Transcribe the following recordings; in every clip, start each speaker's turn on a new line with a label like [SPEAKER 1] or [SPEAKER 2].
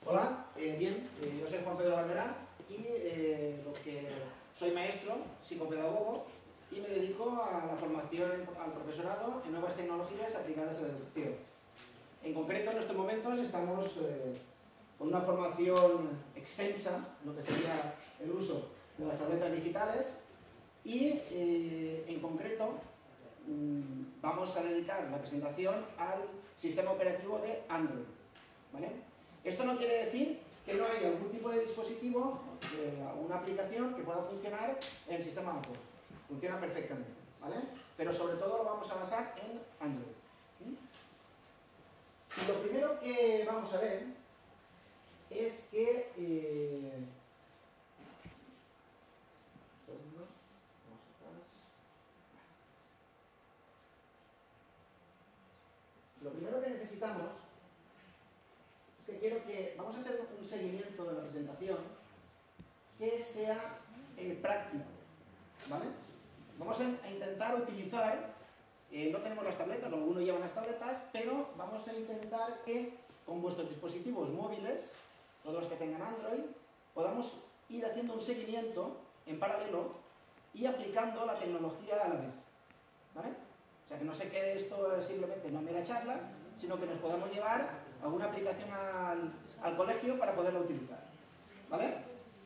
[SPEAKER 1] Hola, yo soy Juan Pedro Barberá y soy maestro, psicopedagogo y me dedico a la formación al profesorado en nuevas tecnologías aplicadas a la educación. En concreto, en estos momentos estamos con una formación extensa, lo que sería el uso de las tabletas digitales y en concreto vamos a dedicar la presentación al sistema operativo de Android, ¿vale? Esto no quiere decir que no haya algún tipo de dispositivo, una aplicación que pueda funcionar en el sistema Apple. Funciona perfectamente, ¿vale? Pero sobre todo lo vamos a basar en Android. Y lo primero que vamos a ver es que... Lo primero que necesitamos es que quiero que vamos a hacer un seguimiento de la presentación que sea práctico, ¿vale? Vamos a intentar utilizar, no tenemos las tabletas, algunos llevan las tabletas, pero vamos a intentar que con vuestros dispositivos móviles, todos los que tengan Android, podamos ir haciendo un seguimiento en paralelo y aplicando la tecnología a la vez, ¿vale? O sea, que no se quede esto simplemente en una mera charla, sino que nos podamos llevar alguna aplicación al colegio para poderla utilizar, ¿vale?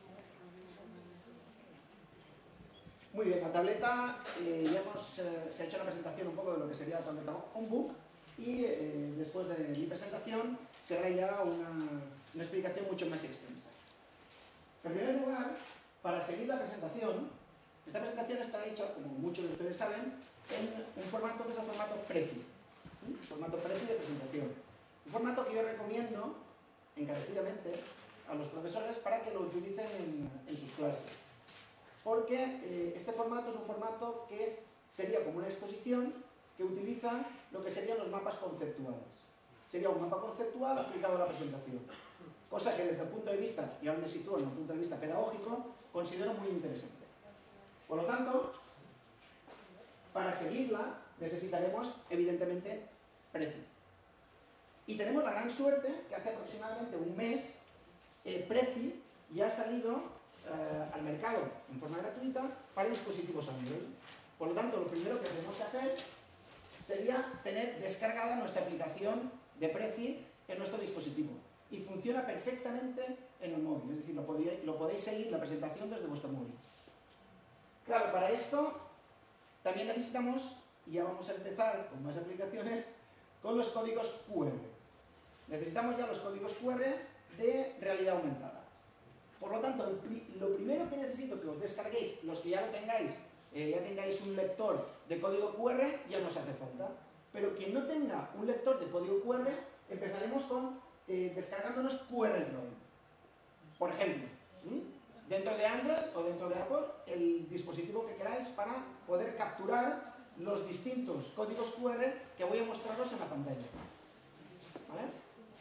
[SPEAKER 1] Muy bien, la tableta, ya se ha hecho una presentación un poco de lo que sería la tableta OnBook y después de mi presentación será ya una explicación mucho más extensa. En primer lugar, para seguir la presentación, esta presentación está hecha, como muchos de ustedes saben, en un formato que es el formato Prezi, formato Prezi de presentación. Un formato que yo recomiendo encarecidamente a los profesores para que lo utilicen en sus clases. Porque este formato es un formato que sería como una exposición que utiliza lo que serían los mapas conceptuales. Sería un mapa conceptual aplicado a la presentación. Cosa que desde el punto de vista, y ahora me sitúo en el punto de vista pedagógico, considero muy interesante. Por lo tanto, para seguirla necesitaremos, evidentemente, Prezi. Y tenemos la gran suerte que hace aproximadamente un mes Prezi ya ha salido al mercado en forma gratuita para dispositivos Android. Por lo tanto, lo primero que tenemos que hacer sería tener descargada nuestra aplicación de Prezi en nuestro dispositivo. Y funciona perfectamente en el móvil, es decir, lo podéis seguir la presentación desde vuestro móvil. Claro, para esto también necesitamos, y ya vamos a empezar con más aplicaciones, con los códigos QR. Necesitamos ya los códigos QR de realidad aumentada. Por lo tanto, lo primero que necesito que os descarguéis, los que ya lo tengáis, ya tengáis un lector de código QR, ya no os hace falta. Pero quien no tenga un lector de código QR, empezaremos con descargándonos QR Droid. Por ejemplo, dentro de Android o dentro de Apple, el dispositivo que queráis para poder capturar los distintos códigos QR que voy a mostraros en la pantalla. ¿Vale?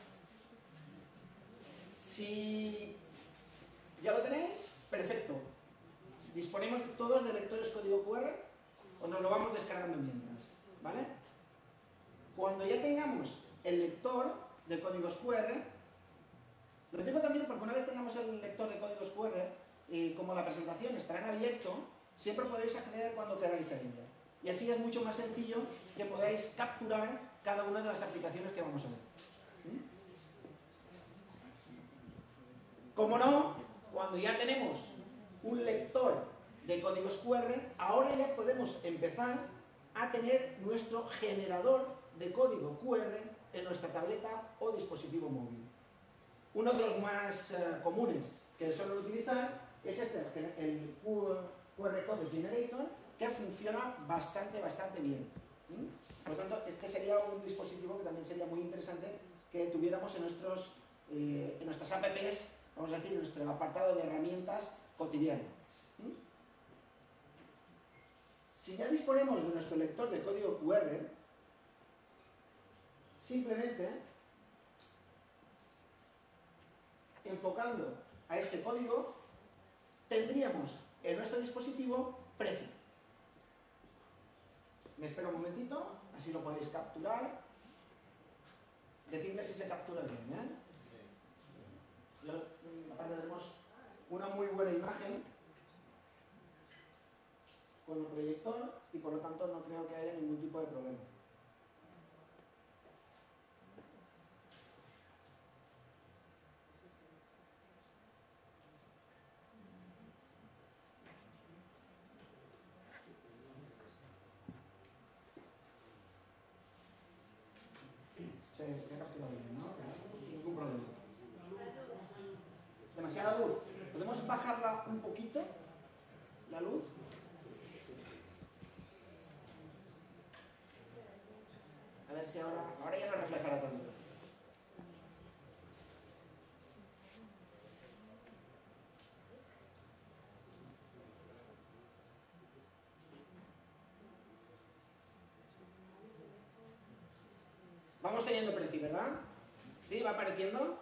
[SPEAKER 1] Si ya lo tenéis, perfecto. Disponemos todos de lectores código QR o nos lo vamos descargando mientras, ¿vale? Cuando ya tengamos el lector de códigos QR, lo digo también porque una vez tengamos el lector de códigos QR, como la presentación estará en abierto, siempre podréis acceder cuando queráis a ella. Y así es mucho más sencillo que podáis capturar cada una de las aplicaciones que vamos a ver. Como no, cuando ya tenemos un lector de códigos QR, ahora ya podemos empezar a tener nuestro generador de código QR en nuestra tableta o dispositivo móvil. Uno de los más comunes que suelo utilizar es el QR Code Generator, que funciona bastante bien. Por lo tanto, este sería un dispositivo que también sería muy interesante que tuviéramos en nuestras apps, vamos a decir, en nuestro apartado de herramientas cotidiano. Si ya disponemos de nuestro lector de código QR, simplemente enfocando a este código, tendríamos en nuestro dispositivo Prezi. Me espero un momentito, así lo podéis capturar. Decidme si se captura bien, ¿eh? aparte tenemos una muy buena imagen con el proyector y por lo tanto no creo que haya ningún tipo de problema. Se ha capturado bien, ¿no? Ningún problema. Demasiada luz. ¿Podemos bajarla un poquito? La luz. A ver si ahora ya no reflejará tanto. Vamos teniendo precio, ¿verdad? ¿Sí? ¿Va apareciendo?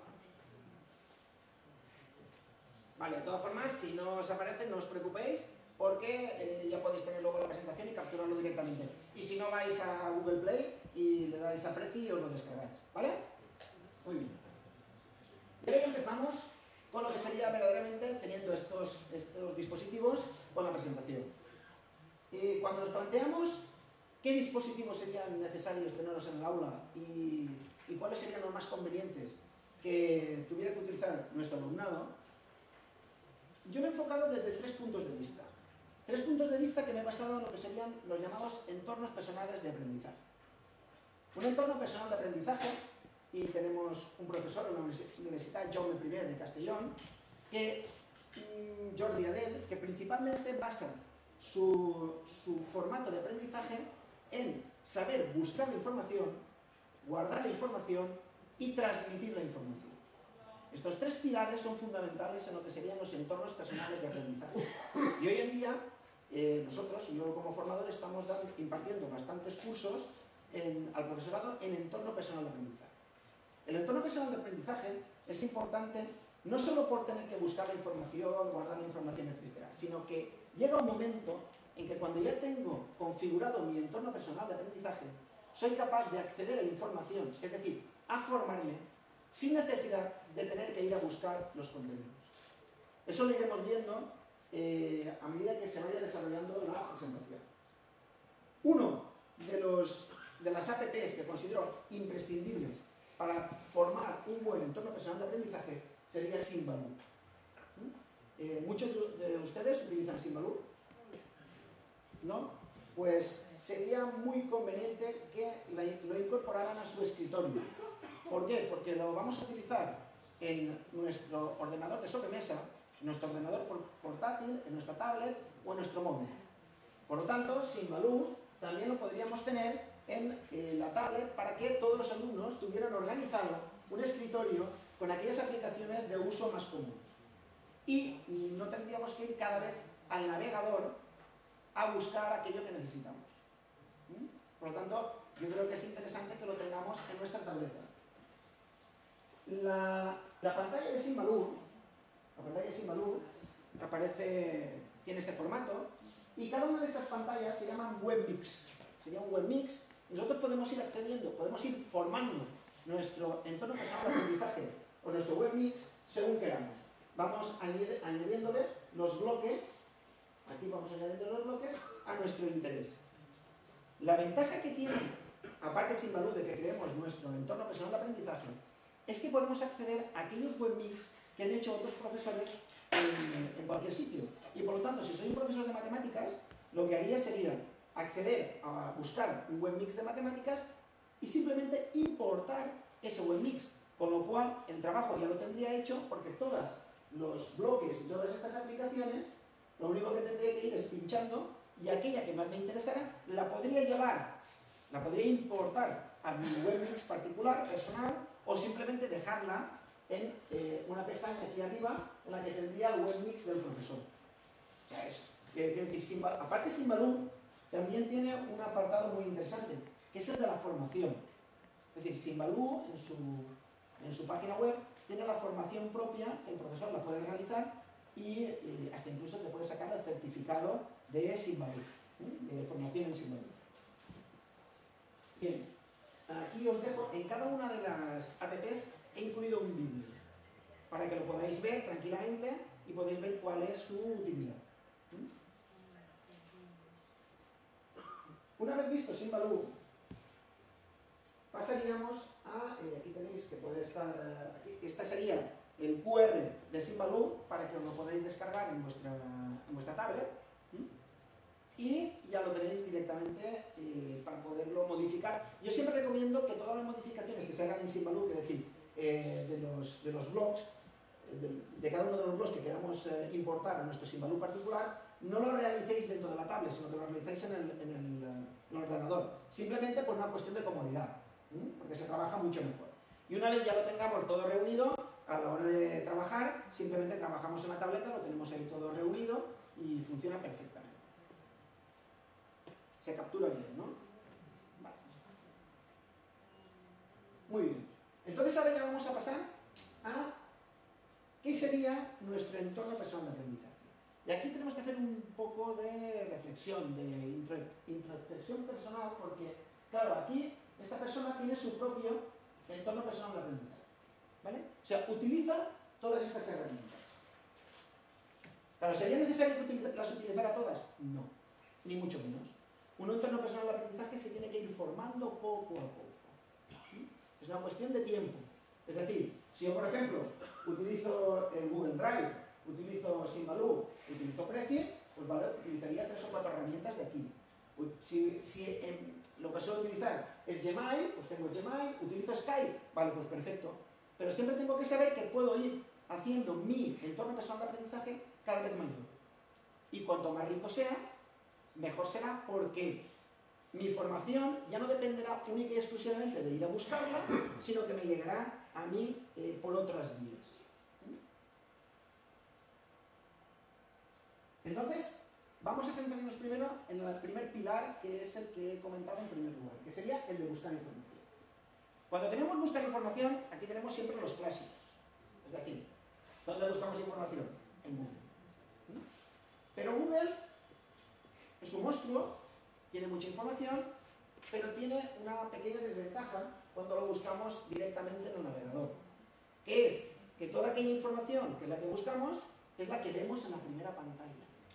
[SPEAKER 1] Vale, de todas formas, si no os aparece, no os preocupéis, porque ya podéis tener luego la presentación y capturarlo directamente. Y si no, vais a Google Play y le dais a precio y os lo descargáis, ¿vale? Muy bien. Y ahora ya empezamos con lo que sería verdaderamente teniendo estos dispositivos con la presentación. Y cuando nos planteamos qué dispositivos serían necesarios tenerlos en el aula y cuáles serían los más convenientes que tuviera que utilizar nuestro alumnado, yo lo he enfocado desde 3 puntos de vista. 3 puntos de vista que me he basado en lo que serían los llamados entornos personales de aprendizaje. Un entorno personal de aprendizaje, y tenemos un profesor en la Universidad Jaume I de Castellón, Jordi Adel, que principalmente basa su formato de aprendizaje en saber buscar la información, guardar la información y transmitir la información. Estos 3 pilares son fundamentales en lo que serían los entornos personales de aprendizaje. Y hoy en día, nosotros, yo como formador, estamos impartiendo bastantes cursos al profesorado en entorno personal de aprendizaje. El entorno personal de aprendizaje es importante no solo por tener que buscar la información, guardar la información, etc., sino que llega un momento en que cuando ya tengo configurado mi entorno personal de aprendizaje, soy capaz de acceder a la información, es decir, a formarme, sin necesidad de tener que ir a buscar los contenidos. Eso lo iremos viendo a medida que se vaya desarrollando la presentación. Uno de las APPs que considero imprescindibles para formar un buen entorno personal de aprendizaje sería Symbaloo. ¿Muchos de ustedes utilizan Symbaloo? ¿No? Pues sería muy conveniente que lo incorporaran a su escritorio. ¿Por qué? Porque lo vamos a utilizar en nuestro ordenador de sobremesa, en nuestro ordenador portátil, en nuestra tablet o en nuestro móvil. Por lo tanto, Symbaloo también lo podríamos tener en la tablet para que todos los alumnos tuvieran organizado un escritorio con aquellas aplicaciones de uso más común. Y no tendríamos que ir cada vez al navegador a buscar aquello que necesitamos. Por lo tanto, yo creo que es interesante que lo tengamos en nuestra tableta. La pantalla de Symbaloo, tiene este formato, y cada una de estas pantallas se llaman webmix. Sería un webmix. Nosotros podemos ir accediendo, podemos ir formando nuestro entorno personal de aprendizaje o nuestro webmix según queramos. Vamos añadiéndole los bloques, aquí vamos añadiendo los bloques a nuestro interés. La ventaja que tiene, aparte Symbaloo de que creemos nuestro entorno personal de aprendizaje, es que podemos acceder a aquellos webmix que han hecho otros profesores en cualquier sitio. Y por lo tanto, si soy un profesor de matemáticas, lo que haría sería acceder a buscar un webmix de matemáticas y simplemente importar ese webmix. Con lo cual, el trabajo ya lo tendría hecho porque todos los bloques y todas estas aplicaciones, lo único que tendría que ir es pinchando y aquella que más me interesara la podría importar a mi webmix particular, personal, o simplemente dejarla en una pestaña aquí arriba en la que tendría el webmix del profesor. O sea, eso. Quiero decir, aparte Symbaloo también tiene un apartado muy interesante, que es el de la formación. Es decir, Symbaloo en su página web tiene la formación propia, que el profesor la puede realizar y hasta incluso te puede sacar el certificado de Symbaloo, de formación en Symbaloo. Bien, aquí os dejo, en cada una de las apps he incluido un vídeo. para que lo podáis ver tranquilamente y podéis ver cuál es su utilidad. Una vez visto Symbaloo, pasaríamos a, aquí tenéis que puede estar, aquí, esta sería el QR de Symbaloo para que os lo podáis descargar en vuestra tablet y ya lo tenéis directamente para poderlo modificar. Yo siempre recomiendo que todas las modificaciones que se hagan en Symbaloo, es decir, de los blogs, de cada uno de los blogs que queramos importar a nuestro Symbaloo particular, no lo realicéis dentro de la tablet, sino que lo realizáis en el ordenador. Simplemente por una cuestión de comodidad, porque se trabaja mucho mejor. Y una vez ya lo tengamos todo reunido, a la hora de trabajar, simplemente trabajamos en la tableta, lo tenemos ahí todo reunido y funciona perfectamente. Se captura bien, ¿no? Vale. Muy bien. Entonces ahora ya vamos a pasar a qué sería nuestro entorno personal de aprendizaje. Y aquí tenemos que hacer un poco de reflexión, de introspección personal, porque, claro, aquí esta persona tiene su propio entorno personal de aprendizaje, ¿vale? O sea, utiliza todas estas herramientas. Claro, ¿sería necesario que las utilizara todas? No, ni mucho menos. Un entorno personal de aprendizaje se tiene que ir formando poco a poco. Es una cuestión de tiempo. Es decir, si yo, por ejemplo, utilizo el Google Drive, utilizo Symbaloo, utilizo Prezi, pues vale, utilizaría 3 o 4 herramientas de aquí. Si lo que suelo utilizar es Gmail, pues tengo Gmail, utilizo Skype, vale, pues perfecto. Pero siempre tengo que saber que puedo ir haciendo mi entorno personal de aprendizaje cada vez mayor. Y cuanto más rico sea, mejor será, porque mi formación ya no dependerá única y exclusivamente de ir a buscarla, sino que me llegará a mí por otras vías. Entonces, vamos a centrarnos primero en el primer pilar, que es el que he comentado en primer lugar, que sería el de buscar información. Cuando tenemos buscar información, aquí tenemos siempre los clásicos. Es decir, ¿dónde buscamos información? En Google. Pero Google es un monstruo, tiene mucha información, pero tiene una pequeña desventaja cuando lo buscamos directamente en el navegador, que es que toda aquella información que es la que buscamos es la que vemos en la primera pantalla.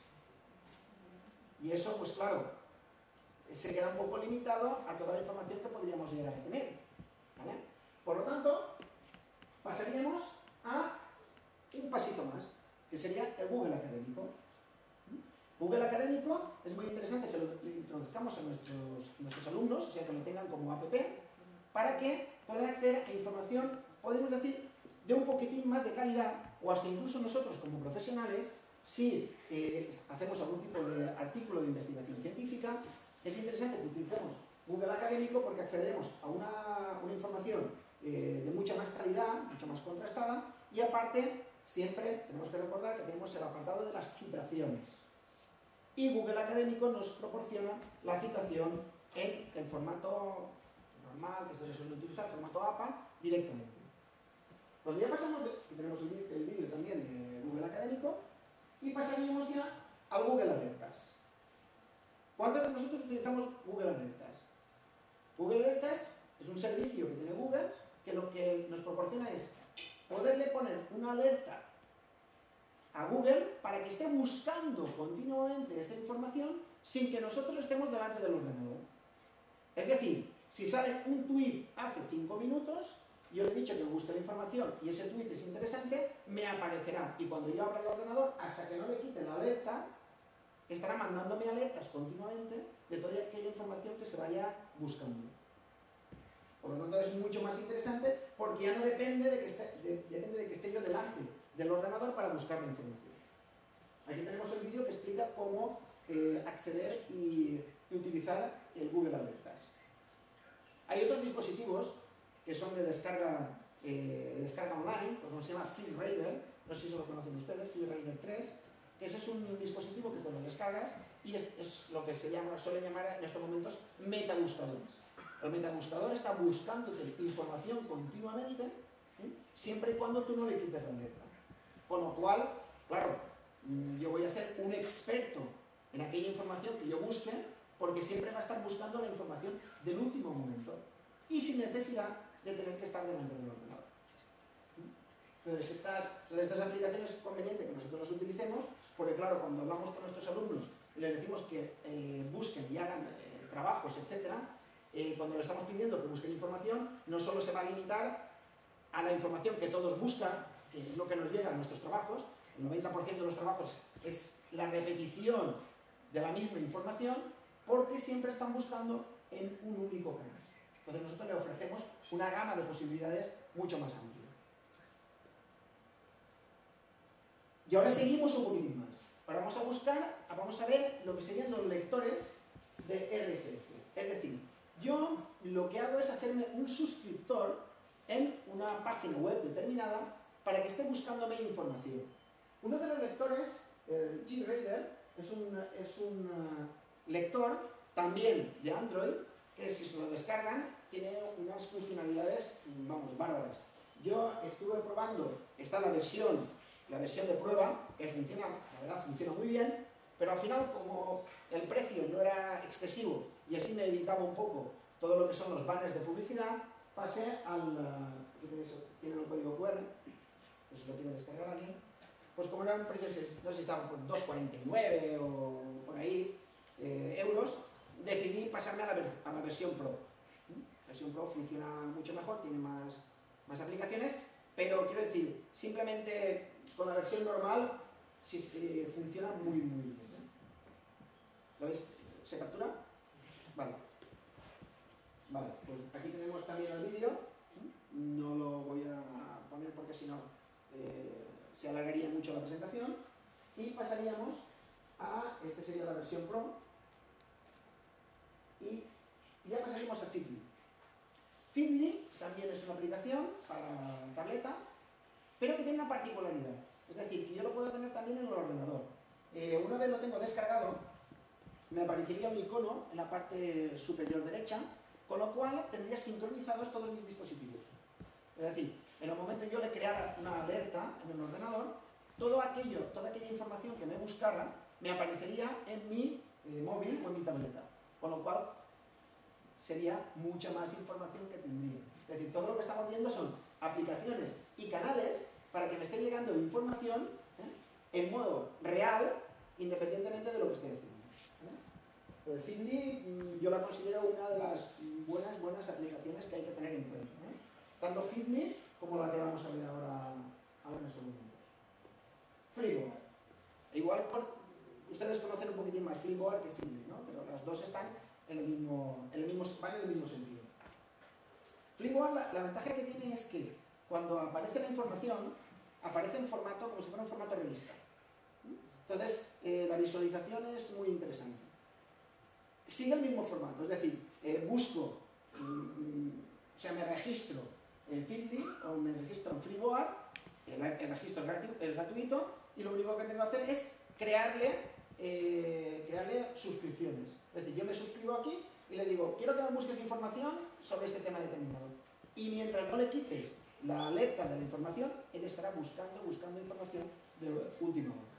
[SPEAKER 1] Y eso, pues claro, se queda un poco limitado a toda la información que podríamos llegar a tener, ¿vale? Por lo tanto, pasaríamos a un pasito más, que sería el Google Académico. Google Académico es muy interesante que lo introduzcamos a nuestros alumnos, o sea, que lo tengan como app, para que puedan acceder a información, podemos decir, de un poquitín más de calidad, o hasta incluso nosotros como profesionales, si hacemos algún tipo de artículo de investigación científica, es interesante que utilicemos Google Académico porque accederemos a una información de mucha más calidad, mucho más contrastada, y aparte, siempre tenemos que recordar que tenemos el apartado de las citaciones. Y Google Académico nos proporciona la citación en el formato normal que se le suele utilizar, el formato APA, directamente. Pues ya pasamos, tenemos el vídeo también de Google Académico, y pasaríamos ya a Google Alertas. ¿Cuántos de nosotros utilizamos Google Alertas? Google Alertas es un servicio que tiene Google que lo que nos proporciona es poderle poner una alerta a Google para que esté buscando continuamente esa información sin que nosotros estemos delante del ordenador. Es decir, si sale un tweet hace 5 minutos, yo le he dicho que me gusta la información y ese tweet es interesante, me aparecerá. Y cuando yo abra el ordenador, hasta que no le quite la alerta, estará mandándome alertas continuamente de toda aquella información que se vaya buscando. Por lo tanto, es mucho más interesante porque ya no depende de que esté yo delante del ordenador para buscar la información. Aquí tenemos el vídeo que explica cómo acceder y utilizar el Google Alertas. Hay otros dispositivos que son de descarga online, como se llama FieldRaider, no sé si lo conocen ustedes, FieldRaider 3, que ese es un dispositivo que tú lo descargas y es lo que suele llamar en estos momentos metabuscadores. El metabuscador está buscándote información continuamente, siempre y cuando tú no le quites la alerta. Con lo cual, claro, yo voy a ser un experto en aquella información que yo busque, porque siempre va a estar buscando la información del último momento y sin necesidad de tener que estar delante del ordenador. Entonces, estas aplicaciones es conveniente que nosotros las utilicemos, porque claro, cuando hablamos con nuestros alumnos y les decimos que busquen y hagan trabajos, etc., cuando les estamos pidiendo que busquen información, no solo se va a limitar a la información que todos buscan, que es lo que nos llega a nuestros trabajos. El 90% de los trabajos es la repetición de la misma información, porque siempre están buscando en un único canal. Entonces nosotros le ofrecemos una gama de posibilidades mucho más amplia. Y ahora seguimos un poquitín más. Ahora vamos a ver lo que serían los lectores de RSS. Es decir, yo lo que hago es hacerme un suscriptor en una página web determinada para que esté buscándome información. Uno de los lectores, el GReader, es un lector también de Android, que si se lo descargan tiene unas funcionalidades, vamos, bárbaras. Yo estuve probando, está la versión de prueba, que funciona, la verdad funciona muy bien, pero al final, como el precio no era excesivo y así me evitaba un poco todo lo que son los banners de publicidad, pasé al... tiene el código QR, pues si lo quiere descargar alguien, pues como eran precios, no sé si estaban por 2,49 o por ahí euros, decidí pasarme a la versión Pro. La versión Pro funciona mucho mejor, tiene más aplicaciones, pero quiero decir, simplemente con la versión normal funciona muy bien. ¿Lo veis? ¿Se captura? Vale. Vale, pues aquí tenemos también el vídeo. No lo voy a poner porque si no se alargaría mucho la presentación. Y pasaríamos a, esta sería la versión Pro, y ya pasaríamos a Feedly. Feedly también es una aplicación para tableta, pero que tiene una particularidad. Es decir, que yo lo puedo tener también en el ordenador. Una vez lo tengo descargado, me aparecería un icono en la parte superior derecha, con lo cual tendría sincronizados todos mis dispositivos. Es decir, en el momento que yo le creara una alerta en el ordenador, toda aquella información que me buscara me aparecería en mi móvil o en mi tableta. Con lo cual sería mucha más información que tendría. Es decir, todo lo que estamos viendo son aplicaciones y canales para que me esté llegando información en modo real, independientemente de lo que esté haciendo. El Feedly yo la considero una de las buenas aplicaciones que hay que tener en cuenta. Tanto Feedly como la que vamos a ver ahora en estos momentos. Freeboard. Igual ustedes conocen un poquitín más Freeboard que Feedly, ¿no? Pero las dos están van en el mismo sentido. Freeboard, la ventaja que tiene es que cuando aparece la información, aparece en formato, como si fuera un formato revista. Entonces, la visualización es muy interesante. Sigue el mismo formato, es decir, o sea, me registro en Feedly o me registro en Freeboard, el registro es gratuito y lo único que tengo que hacer es crearle suscripciones. Es decir, yo me suscribo aquí y le digo, quiero que me busques información sobre este tema determinado. Y mientras no le quites la alerta de la información, él estará buscando información de última hora.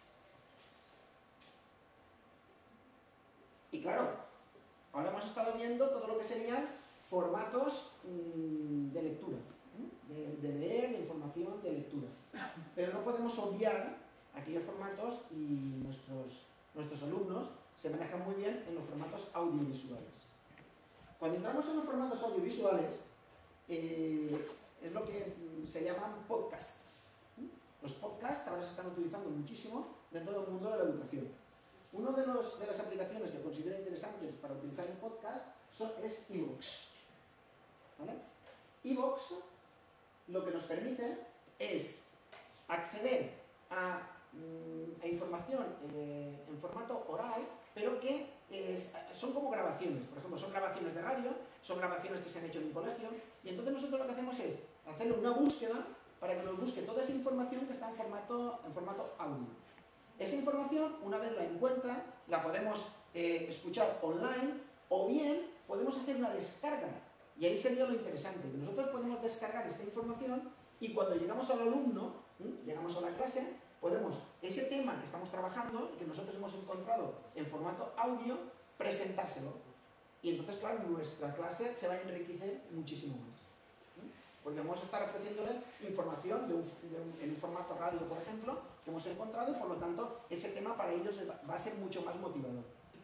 [SPEAKER 1] Y claro, ahora hemos estado viendo todo lo que serían formatos de lectura, de leer, de información, de lectura. Pero no podemos obviar aquellos formatos y nuestros alumnos se manejan muy bien en los formatos audiovisuales. Cuando entramos en los formatos audiovisuales, es lo que se llaman podcasts. Los podcasts ahora se están utilizando muchísimo dentro del mundo de la educación. Una de las aplicaciones que considero interesantes para utilizar en podcast es iVoox. ¿Vale? iVoox lo que nos permite es acceder a información en formato oral, pero que son como grabaciones. Por ejemplo, son grabaciones de radio, son grabaciones que se han hecho en un colegio, y entonces nosotros lo que hacemos es hacerle una búsqueda para que nos busque toda esa información que está en formato audio. Esa información, una vez la encuentra, la podemos escuchar online, o bien podemos hacer una descarga. Y ahí sería lo interesante, que nosotros podemos descargar esta información y cuando llegamos al alumno, llegamos a la clase, podemos ese tema que estamos trabajando y que nosotros hemos encontrado en formato audio, presentárselo. Y entonces, claro, nuestra clase se va a enriquecer muchísimo más. porque vamos a estar ofreciéndole información en un formato radio, por ejemplo, que hemos encontrado, y por lo tanto ese tema para ellos va a ser mucho más motivador.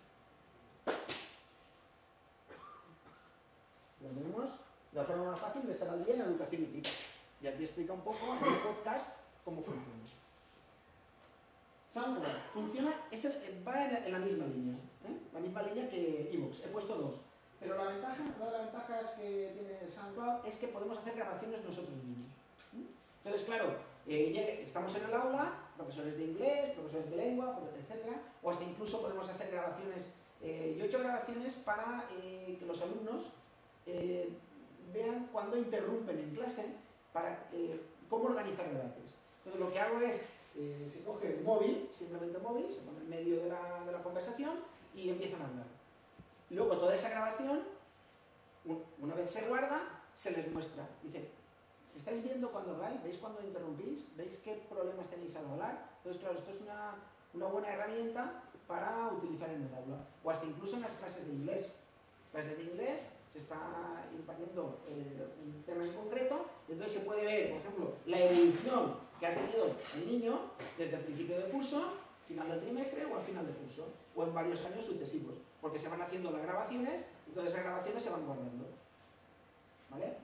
[SPEAKER 1] Lo tenemos, la forma más fácil de estar al día en educación y TIC. Y aquí explica un poco en el podcast cómo funciona. SoundCloud funciona, va en la misma línea, la misma línea que iVoox. He puesto dos. Pero una de las ventajas que tiene SoundCloud es que podemos hacer grabaciones nosotros mismos. Entonces, claro, estamos en el aula, profesores de inglés, profesores de lengua, etc. O hasta incluso podemos hacer grabaciones. Yo he hecho grabaciones para que los alumnos vean cuando interrumpen en clase, para cómo organizar debates. Entonces, lo que hago es, se coge el móvil, simplemente el móvil, se pone en medio de la conversación y empiezan a hablar. Luego toda esa grabación, una vez se guarda, se les muestra. Dice, ¿estáis viendo cuando habláis? ¿Veis cuando interrumpís? ¿Veis qué problemas tenéis al hablar? Entonces, claro, esto es una buena herramienta para utilizar en el aula. O hasta incluso en las clases de inglés. Clases de inglés, se está impartiendo un tema en concreto, y entonces se puede ver, por ejemplo, la evolución que ha tenido el niño desde el principio del curso, final del trimestre o al final del curso, o en varios años sucesivos, porque se van haciendo las grabaciones y todas esas grabaciones se van guardando. ¿Vale?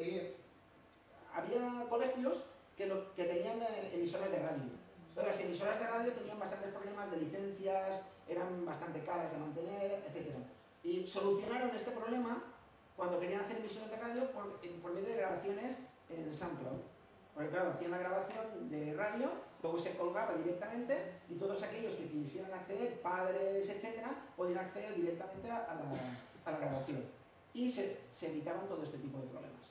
[SPEAKER 1] Había colegios que tenían emisoras de radio. Entonces, las emisoras de radio tenían bastantes problemas de licencias, eran bastante caras de mantener, etc. Y solucionaron este problema cuando querían hacer emisiones de radio por medio de grabaciones en SoundCloud. Porque claro, hacían la grabación de radio, luego se colgaba directamente y todos aquellos que quisieran acceder, padres, etcétera, podían acceder directamente a la grabación. Y se evitaban todo este tipo de problemas.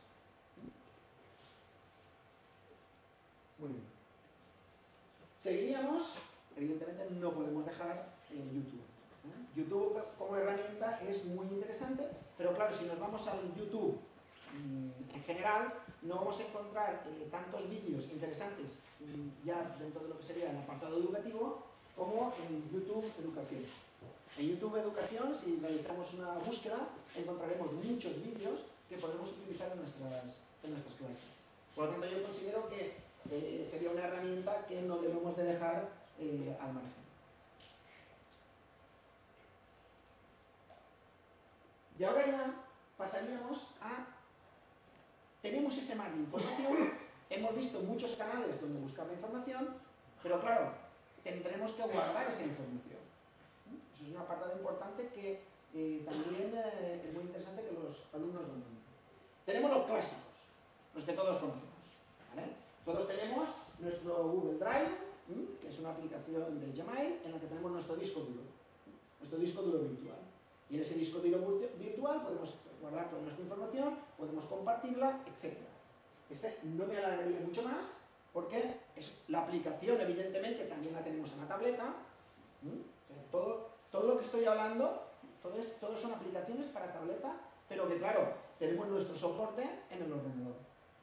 [SPEAKER 1] Muy bien. Seguiríamos, evidentemente no podemos dejar YouTube. YouTube como herramienta es muy interesante, pero claro, si nos vamos al YouTube en general, no vamos a encontrar tantos vídeos interesantes ya dentro de lo que sería el apartado educativo como en YouTube Educación. En YouTube Educación, si realizamos una búsqueda, encontraremos muchos vídeos que podremos utilizar en nuestras clases. Por lo tanto, yo considero que sería una herramienta que no debemos de dejar al margen. Y ahora ya pasaríamos a... Tenemos ese mar de información, hemos visto muchos canales donde buscar la información, pero claro, tendremos que guardar esa información. Eso es una parte importante que también es muy interesante que los alumnos dominen. Tenemos los clásicos, los que todos conocemos, ¿vale? Todos tenemos nuestro Google Drive, que es una aplicación de Gmail en la que tenemos nuestro disco duro virtual. Y en ese disco duro virtual podemos guardar toda nuestra información, podemos compartirla, etc. No me alargaría mucho más, porque la aplicación, evidentemente, también la tenemos en la tableta. O sea, todo lo que estoy hablando, todos son aplicaciones para tableta, pero que, claro, tenemos nuestro soporte en el ordenador.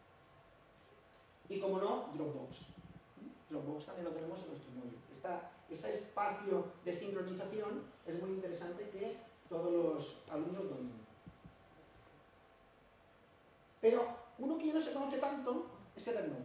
[SPEAKER 1] Y, como no, Dropbox. Dropbox también lo tenemos en nuestro móvil. Este espacio de sincronización es muy interesante que todos los alumnos dominen. Pero uno que no se conoce tanto es Evernote.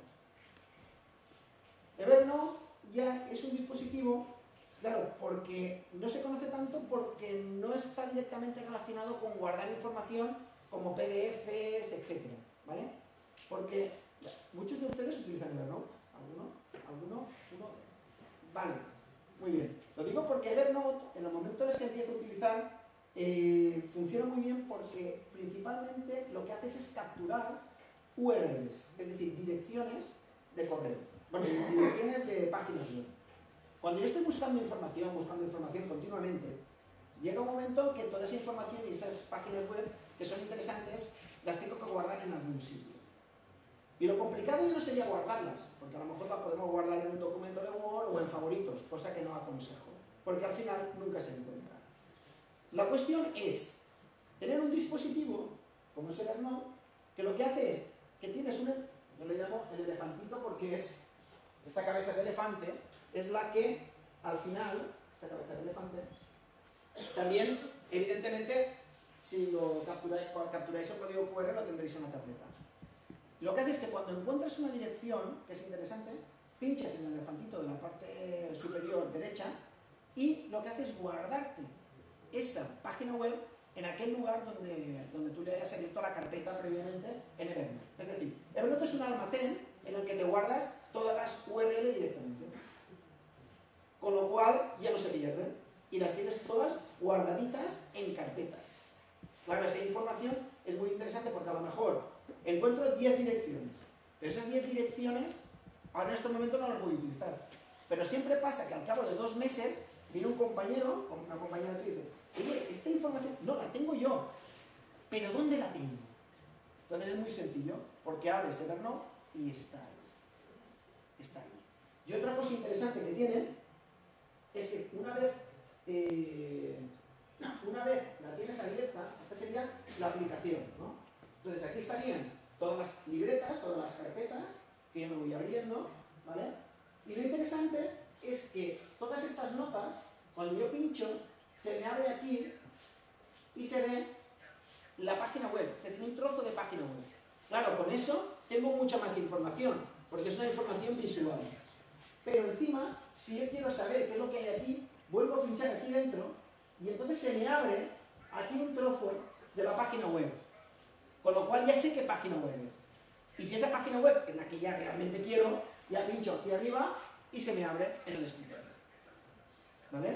[SPEAKER 1] Evernote ya es un dispositivo, claro, porque no se conoce tanto porque no está directamente relacionado con guardar información como PDFs, etc. ¿Vale? Porque muchos de ustedes utilizan Evernote. ¿Alguno? ¿Uno? Vale, muy bien. Lo digo porque Evernote, en el momento de que se empieza a utilizar, funciona muy bien porque principalmente lo que haces es capturar URLs, es decir, direcciones de correo, bueno, direcciones de páginas web. Cuando yo estoy buscando información continuamente, llega un momento que toda esa información y esas páginas web que son interesantes las tengo que guardar en algún sitio. Y lo complicado ya no sería guardarlas, porque a lo mejor las podemos guardar en un documento de Word o en favoritos, cosa que no aconsejo, porque al final nunca se encuentra. La cuestión es tener un dispositivo, como es Evernote, que lo que hace es que tienes yo le llamo el elefantito porque es esta cabeza de elefante, es la que al final, esta cabeza de elefante, también, evidentemente, si lo capturáis el código QR lo tendréis en la tableta. Lo que hace es que cuando encuentras una dirección, que es interesante, pinchas en el elefantito de la parte superior derecha y lo que hace es guardarte esa página web en aquel lugar donde tú le hayas abierto la carpeta previamente en Evernote. Es decir, Evernote es un almacén en el que te guardas todas las URL directamente. Con lo cual ya no se pierden y las tienes todas guardaditas en carpetas. Claro, esa información es muy interesante porque a lo mejor encuentro 10 direcciones, pero esas 10 direcciones ahora en este momento no las voy a utilizar. Pero siempre pasa que al cabo de 2 meses viene un compañero o una compañera que dice: oye, esta información no la tengo yo, pero ¿dónde la tengo? Entonces es muy sencillo, porque abres Evernote y está ahí. Está ahí. Y otra cosa interesante que tiene es que una vez la tienes abierta, esta sería la aplicación, ¿no? Entonces aquí estarían todas las libretas, todas las carpetas que yo me voy abriendo, ¿vale? Y lo interesante es que todas estas notas, cuando yo pincho, se me abre aquí y se ve la página web, es decir, un trozo de página web. Claro, con eso tengo mucha más información, porque es una información visual. Pero encima, si yo quiero saber qué es lo que hay aquí, vuelvo a pinchar aquí dentro y entonces se me abre aquí un trozo de la página web. Con lo cual ya sé qué página web es. Y si esa página web es la que ya realmente quiero, ya pincho aquí arriba y se me abre en el escritorio. ¿Vale?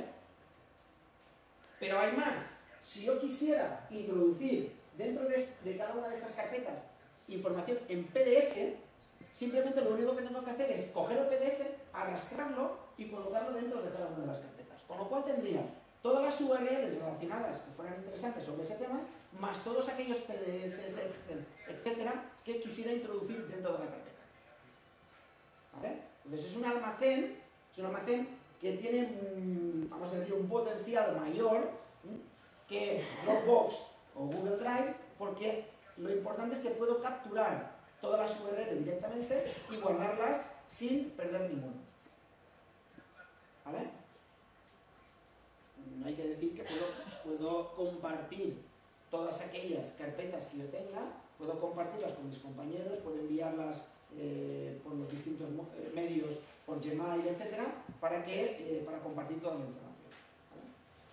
[SPEAKER 1] Pero hay más. Si yo quisiera introducir dentro de cada una de estas carpetas información en PDF, simplemente lo único que tengo que hacer es coger el PDF, arrastrarlo y colocarlo dentro de cada una de las carpetas. Con lo cual tendría todas las URLs relacionadas que fueran interesantes sobre ese tema, más todos aquellos PDFs, Excel, etcétera, que quisiera introducir dentro de la carpeta. ¿Vale? Entonces es un almacén que tiene, vamos a decir, un potencial mayor que Dropbox o Google Drive, porque lo importante es que puedo capturar todas las URLs directamente y guardarlas sin perder ninguna. ¿Vale? No hay que decir que puedo compartir todas aquellas carpetas que yo tenga, puedo compartirlas con mis compañeros, puedo enviarlas por los distintos medios, por Gmail, etcétera, para compartir toda la información. ¿Vale?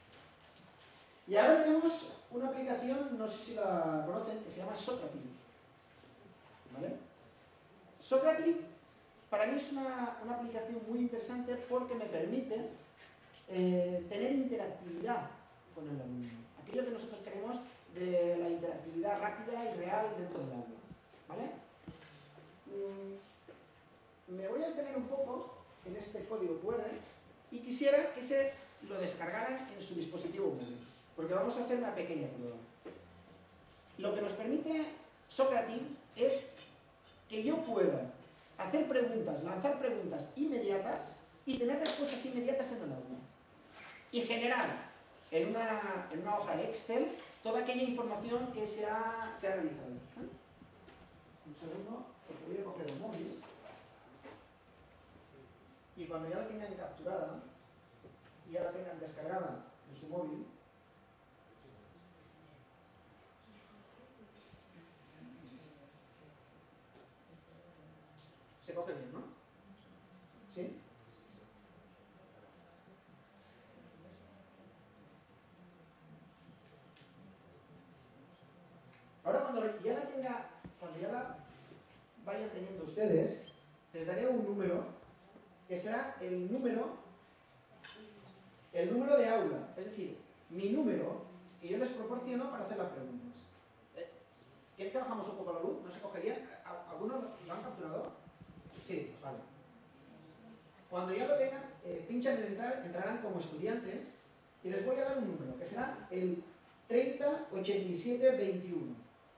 [SPEAKER 1] Y ahora tenemos una aplicación, no sé si la conocen, que se llama Socrative. ¿Vale? Socrative para mí es una aplicación muy interesante porque me permite tener interactividad con el alumno. Aquello que nosotros queremos de la interactividad rápida y real dentro del aula. ¿Vale? Me voy a detener un poco en este código QR y quisiera que se lo descargaran en su dispositivo móvil, porque vamos a hacer una pequeña prueba. Lo que nos permite Socrative es que yo pueda hacer preguntas, lanzar preguntas inmediatas y tener respuestas inmediatas en el aula. Y generar en una hoja de Excel toda aquella información que se ha realizado. Un segundo, porque voy a coger el móvil. Y cuando ya la tengan capturada y ya la tengan descargada en su móvil, se coge bien, ¿no? ¿Sí? Ahora cuando ya la vayan teniendo ustedes, les daré un número que será el número de aula, es decir, mi número que yo les proporciono para hacer las preguntas. ¿Quieren que bajamos un poco la luz? ¿No se cogería? ¿Algunos lo han capturado? Sí, vale. Cuando ya lo tengan, pinchan en entrar, entrarán como estudiantes y les voy a dar un número, que será el 308721.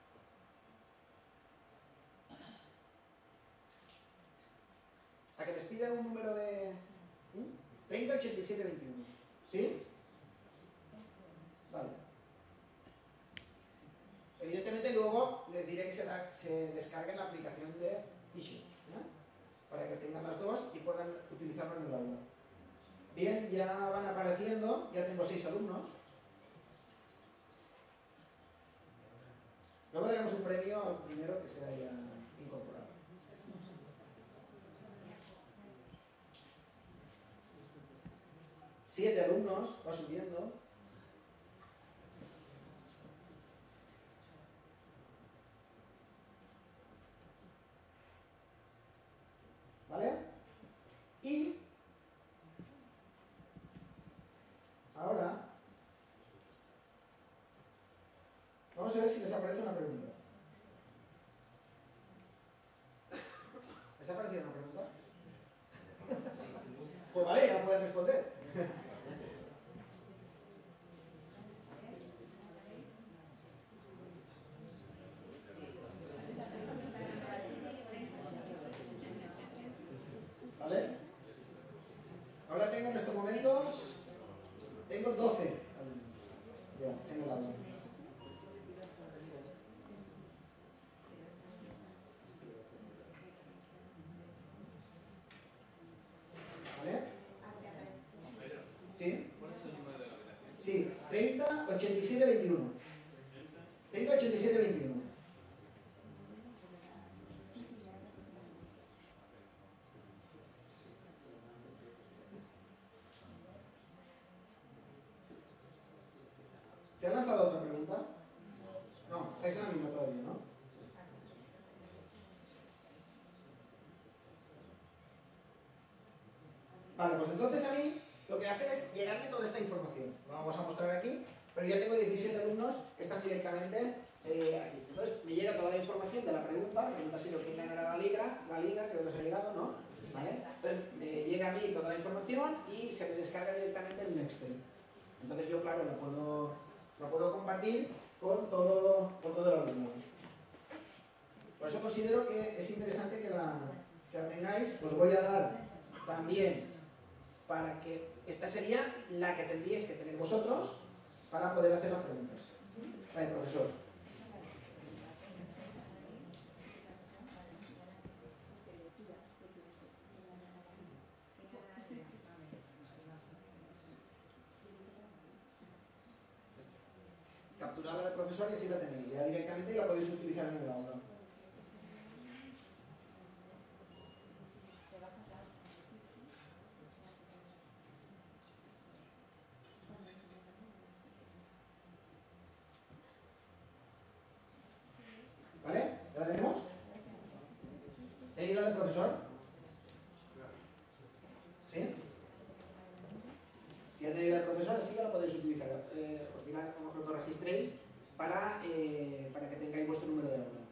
[SPEAKER 1] A que les pida un número de 308721. ¿Sí? Vale. Evidentemente luego les diré que se descarguen la aplicación de Teaching, para que tengan las dos y puedan utilizarlo en el aula. Bien, ya van apareciendo, ya tengo 6 alumnos. Luego daremos un premio al primero que se haya incorporado. Siete alumnos, va subiendo. ¿Vale? Y ahora vamos a ver si les aparece una pregunta. ¿Les ha aparecido una pregunta? Pues vale, ya pueden responder. ¿Vale? Ahora tengo en estos momentos, tengo 12 alumnos ya en el aula. ¿Vale? ¿Sí? Sí, 30, 87, 21. 30, 87, 21. ¿Se ha lanzado otra pregunta? No, estáis en la misma todavía, ¿no? Vale, pues entonces a mí lo que hace es llegarme toda esta información. Lo vamos a mostrar aquí, pero ya tengo 17 alumnos que están directamente aquí. Entonces me llega toda la información de la pregunta ha sido quién ganará la liga, creo que os ha llegado, ¿no? ¿Vale? Entonces me llega a mí toda la información y se me descarga directamente en un Excel. Entonces yo, claro, lo puedo compartir con todo el alumnado. Por eso considero que es interesante que la tengáis. Os voy a dar también para que esta sería la que tendríais que tener vosotros para poder hacer las preguntas. La del profesor. Capturad la del profesor y así la tenéis ya directamente y la podéis utilizar en el aula. ¿Vale? ¿Ya la tenemos? ¿Tenéis la del profesor? ¿Sí? Si ya tenéis la del profesor, así ya la podéis utilizar. Os dirá cómo que lo registréis para que tengáis vuestro número de aula.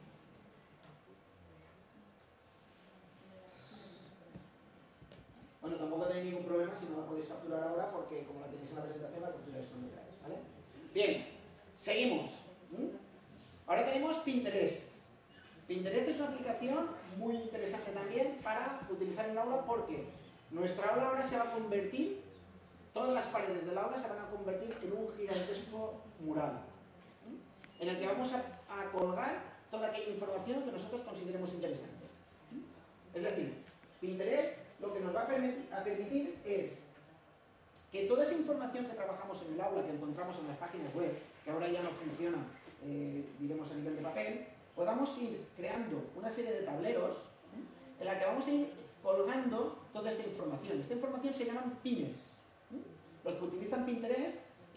[SPEAKER 1] Bueno, tampoco tenéis ningún problema si no la podéis capturar ahora porque como la tenéis en la presentación la capturáis cuando queráis, ¿vale? Bien, seguimos. Ahora tenemos Pinterest. Pinterest es una aplicación muy interesante también para utilizar en el aula porque nuestra aula ahora se va a convertir, todas las paredes del aula se van a convertir en un gigantesco mural en el que vamos a colgar toda aquella información que nosotros consideremos interesante. Es decir, Pinterest lo que nos va a permitir es que toda esa información que trabajamos en el aula, que encontramos en las páginas web, que ahora ya no funciona, diremos a nivel de papel, podamos ir creando una serie de tableros en la que vamos a ir colgando toda esta información. Esta información se llaman pines. Los que utilizan Pinterest,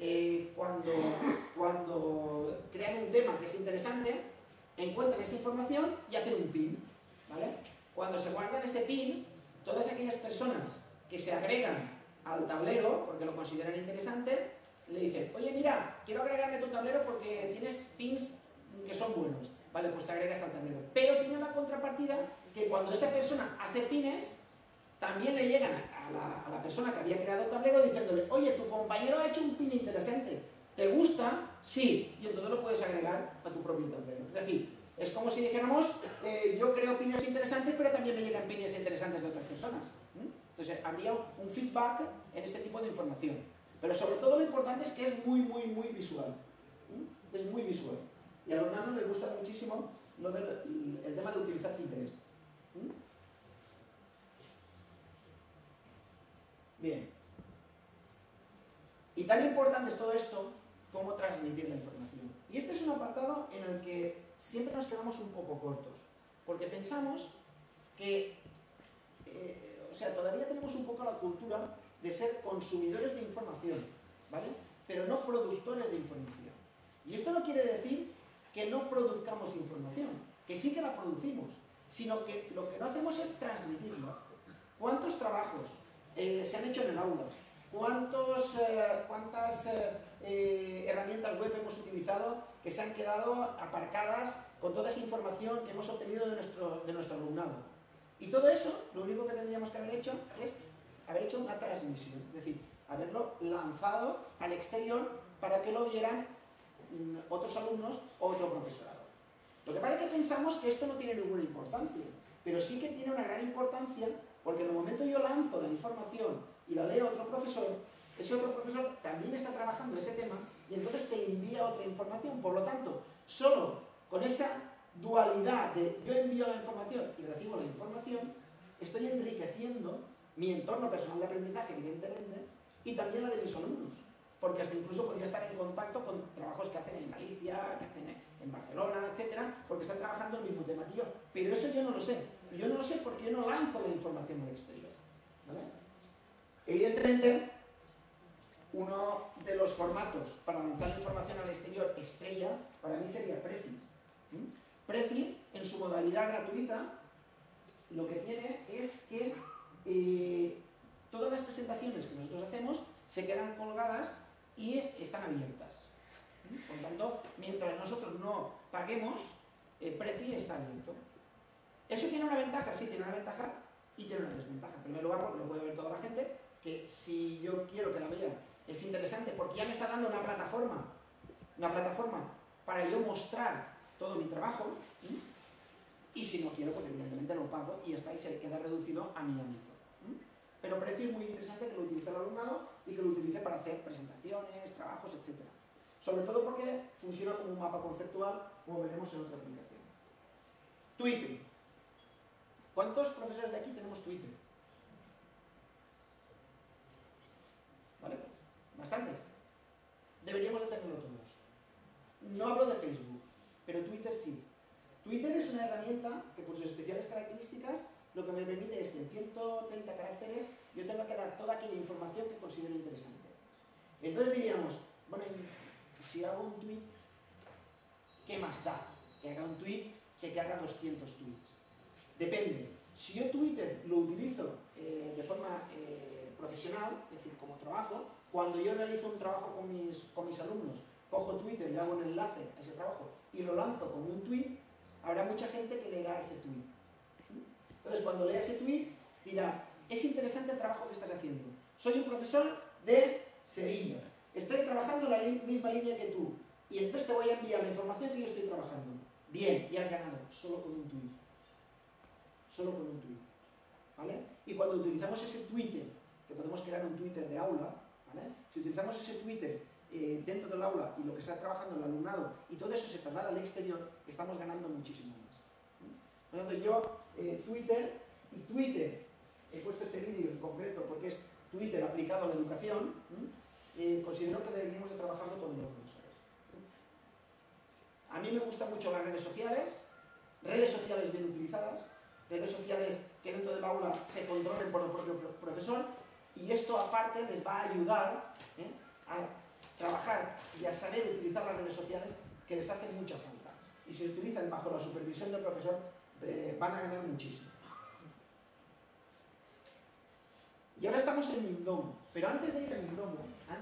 [SPEAKER 1] cuando crean un tema que es interesante, encuentran esa información y hacen un pin, ¿vale? Cuando se guardan ese pin, todas aquellas personas que se agregan al tablero, porque lo consideran interesante, le dicen, oye, mira, quiero agregarme tu tablero porque tienes pins que son buenos. Vale, pues te agregas al tablero. Pero tiene la contrapartida que cuando esa persona hace pines, también le llegan a la persona que había creado el tablero diciéndole, oye, tu compañero ha hecho un pin interesante. ¿Te gusta? Sí. Y entonces lo puedes agregar a tu propio tablero. Es decir, es como si dijéramos, yo creo pines interesantes, pero también me llegan pines interesantes de otras personas. Entonces, habría un feedback en este tipo de información. Pero sobre todo lo importante es que es muy, muy, muy visual. Es muy visual. Y a los nanos les gusta muchísimo el tema de utilizar Pinterest. Bien. Y tan importante es todo esto como transmitir la información. Y este es un apartado en el que siempre nos quedamos un poco cortos. porque pensamos que, o sea, todavía tenemos un poco la cultura de ser consumidores de información, ¿vale? Pero no productores de información. Y esto no quiere decir que no produzcamos información, que sí que la producimos, sino que lo que no hacemos es transmitirla. ¿Cuántos trabajos se han hecho en el aula? ¿Cuántas herramientas web hemos utilizado que se han quedado aparcadas con toda esa información que hemos obtenido de nuestro alumnado? Y todo eso, lo único que tendríamos que haber hecho es haber hecho una transmisión, es decir, haberlo lanzado al exterior para que lo vieran otros alumnos o otro profesorado. Lo que pasa es que pensamos que esto no tiene ninguna importancia, pero sí que tiene una gran importancia, porque en el momento yo lanzo la información y la lee otro profesor, ese otro profesor también está trabajando ese tema y entonces te envía otra información. Por lo tanto, solo con esa dualidad de yo envío la información y recibo la información, estoy enriqueciendo mi entorno personal de aprendizaje, evidentemente, y también la de mis alumnos, porque hasta incluso podría estar en contacto con trabajos que hacen en Galicia, que hacen en Barcelona, etcétera, porque están trabajando el mismo tema que yo. Pero eso yo no lo sé. Y yo no lo sé porque yo no lanzo la información al exterior, ¿vale? Evidentemente, uno de los formatos para lanzar la información al exterior estrella, para mí sería Prezi. Prezi, en su modalidad gratuita, lo que tiene es que todas las presentaciones que nosotros hacemos se quedan colgadas y están abiertas. Por lo tanto, mientras nosotros no paguemos, Prezi está abierto. ¿Eso tiene una ventaja? Sí, tiene una ventaja y tiene una desventaja. En primer lugar, porque lo puede ver toda la gente, que si yo quiero que la vea, es interesante porque ya me está dando una plataforma para yo mostrar todo mi trabajo, y si no quiero, pues evidentemente lo pago y está ahí, se queda reducido a mi ámbito. Pero Prezi es muy interesante que lo utilice el alumnado y que lo utilice para hacer presentaciones, trabajos, etc. Sobre todo porque funciona como un mapa conceptual, como veremos en otra aplicación. Twitter. ¿Cuántos profesores de aquí tenemos Twitter? ¿Vale? Pues bastantes. Deberíamos de tenerlo todos. No hablo de Facebook, pero Twitter sí. Twitter es una herramienta que por sus especiales características lo que me permite es que en 130 caracteres yo tenga que dar toda aquella información que considero interesante. Entonces diríamos, bueno, si hago un tweet, ¿qué más da? Que haga un tweet que haga 200 tweets. Depende. Si yo Twitter lo utilizo de forma profesional, es decir, como trabajo, cuando yo realizo un trabajo con mis alumnos, cojo Twitter, le hago un enlace a ese trabajo y lo lanzo como un tweet, habrá mucha gente que leerá ese tweet. Entonces, cuando lea ese tweet, dirá, es interesante el trabajo que estás haciendo. Soy un profesor de Sevilla. Estoy trabajando en la misma línea que tú. Y entonces te voy a enviar la información que yo estoy trabajando. Bien, ya has ganado, solo con un tweet. Solo con un tweet. ¿Vale? Y cuando utilizamos ese Twitter, que podemos crear un Twitter de aula, ¿vale? Si utilizamos ese Twitter dentro del aula y lo que está trabajando el alumnado y todo eso se traslada al exterior, estamos ganando muchísimo más. Por lo tanto, yo Twitter, he puesto este vídeo en concreto porque es Twitter aplicado a la educación, considero que deberíamos de trabajarlo todos los profesores. A mí me gustan mucho las redes sociales bien utilizadas, redes sociales que dentro del aula se controlen por el propio profesor, y esto aparte les va a ayudar a trabajar y a saber utilizar las redes sociales, que les hacen mucha falta. Y si se utilizan bajo la supervisión del profesor, van a ganar muchísimo. Y ahora estamos en Mindomo, pero antes de ir a Mindomo,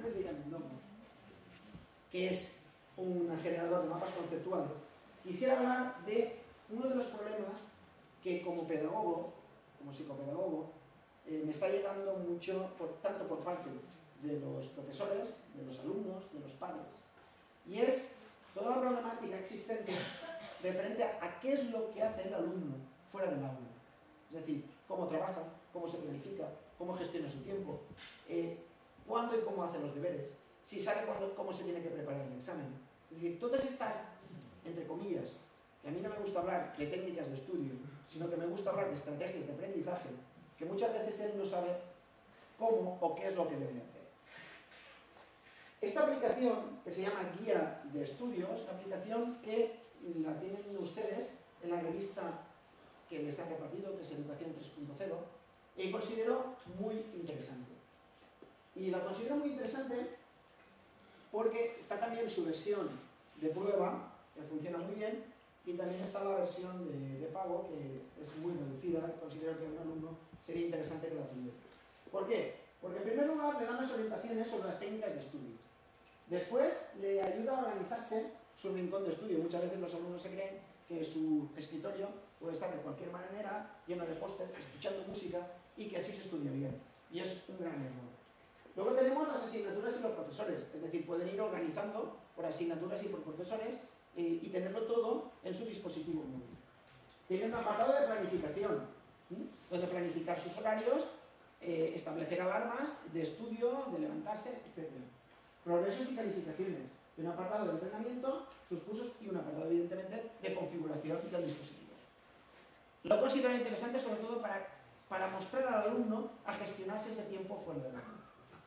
[SPEAKER 1] que es un generador de mapas conceptuales, quisiera hablar de uno de los problemas que como pedagogo, como psicopedagogo, me está llegando mucho, tanto por parte de los profesores, de los alumnos, de los padres, y es toda la problemática existente referente a qué es lo que hace el alumno fuera del aula. Es decir, cómo trabaja, cómo se planifica, cómo gestiona su tiempo, cuándo y cómo hace los deberes, si sabe cómo se tiene que preparar el examen. Es decir, todas estas, entre comillas, que a mí no me gusta hablar de técnicas de estudio, sino que me gusta hablar de estrategias de aprendizaje, que muchas veces él no sabe cómo o qué es lo que debe hacer. Esta aplicación, que se llama Guía de Estudios, aplicación que la tienen ustedes en la revista que les han repartido, que es Educación 3.0, y considero muy interesante. Y la considero muy interesante porque está también su versión de prueba, que funciona muy bien, y también está la versión de pago, que es muy reducida. Considero que un alumno sería interesante que la tuviera. ¿Por qué? Porque en primer lugar le da unas orientaciones sobre las técnicas de estudio. Después le ayuda a organizarse su rincón de estudio. Muchas veces los alumnos se creen que su escritorio puede estar de cualquier manera, lleno de pósters, escuchando música, y que así se estudia bien. Y es un gran error. Luego tenemos las asignaturas y los profesores, es decir, pueden ir organizando por asignaturas y por profesores y tenerlo todo en su dispositivo móvil. Tienen un apartado de planificación, donde planificar sus horarios, establecer alarmas de estudio, de levantarse, etc. Progresos y calificaciones. Un apartado de entrenamiento, sus cursos y un apartado, evidentemente, de configuración del dispositivo. Lo considero interesante sobre todo para mostrar al alumno a gestionarse ese tiempo fuera de la aula.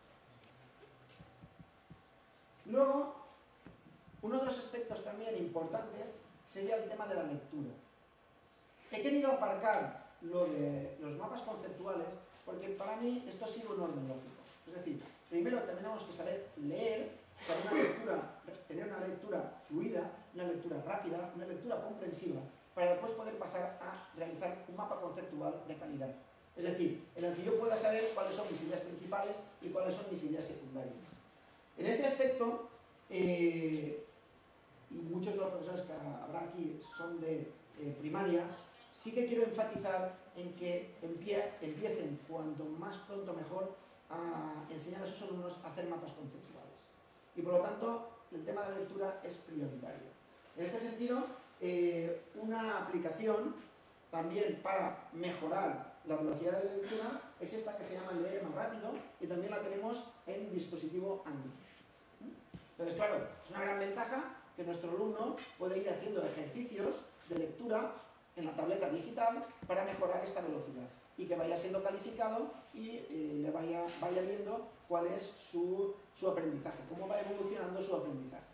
[SPEAKER 1] Luego, uno de los aspectos también importantes sería el tema de la lectura. He querido aparcar lo de los mapas conceptuales porque para mí esto sigue un orden lógico. Es decir, primero tenemos que saber leer, tener una lectura fluida, una lectura rápida, una lectura comprensiva, para después poder pasar a realizar un mapa conceptual de calidad. Es decir, en el que yo pueda saber cuáles son mis ideas principales y cuáles son mis ideas secundarias. En este aspecto, y muchos de los profesores que habrá aquí son de primaria, sí que quiero enfatizar en que empiecen cuanto más pronto mejor a enseñar a sus alumnos a hacer mapas conceptuales. Y por lo tanto, el tema de la lectura es prioritario. En este sentido, una aplicación también para mejorar la velocidad de la lectura es esta que se llama Leer más rápido y también la tenemos en dispositivo Android. Entonces, claro, es una gran ventaja que nuestro alumno puede ir haciendo ejercicios de lectura en la tableta digital para mejorar esta velocidad y que vaya siendo calificado y le vaya viendo cuál es su aprendizaje, cómo va evolucionando su aprendizaje.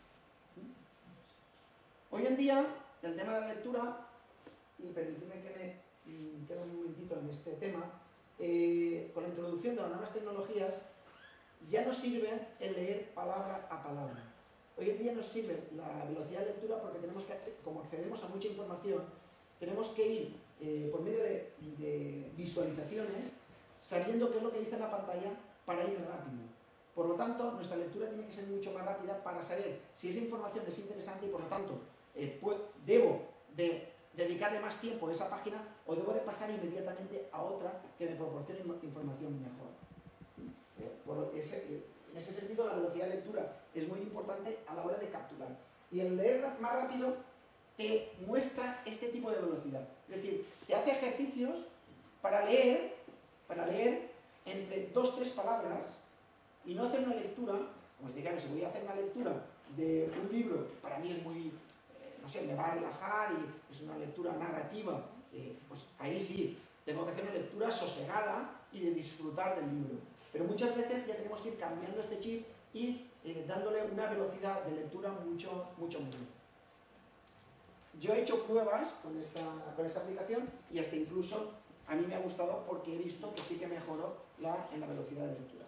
[SPEAKER 1] Hoy en día, el tema de la lectura, y permitidme que me quede un momentito en este tema, con la introducción de las nuevas tecnologías, ya nos sirve el leer palabra a palabra. Hoy en día nos sirve la velocidad de lectura porque tenemos que, como accedemos a mucha información, tenemos que ir por medio de visualizaciones, sabiendo qué es lo que dice en la pantalla para ir rápido. Por lo tanto, nuestra lectura tiene que ser mucho más rápida para saber si esa información es interesante y por lo tanto debo de dedicarle más tiempo a esa página o debo de pasar inmediatamente a otra que me proporcione información mejor. En ese sentido, la velocidad de lectura es muy importante a la hora de capturar. Y el leer más rápido te muestra este tipo de velocidad. Es decir, te hace ejercicios para leer entre 2 o 3 palabras y no hacer una lectura, como os dijeron, si voy a hacer una lectura de un libro, para mí es muy, no sé, me va a relajar y es una lectura narrativa, pues ahí sí, tengo que hacer una lectura sosegada y de disfrutar del libro. Pero muchas veces ya tenemos que ir cambiando este chip y dándole una velocidad de lectura mucho mayor. Yo he hecho pruebas con esta aplicación y hasta incluso a mí me ha gustado porque he visto que sí que mejoró en la velocidad de lectura.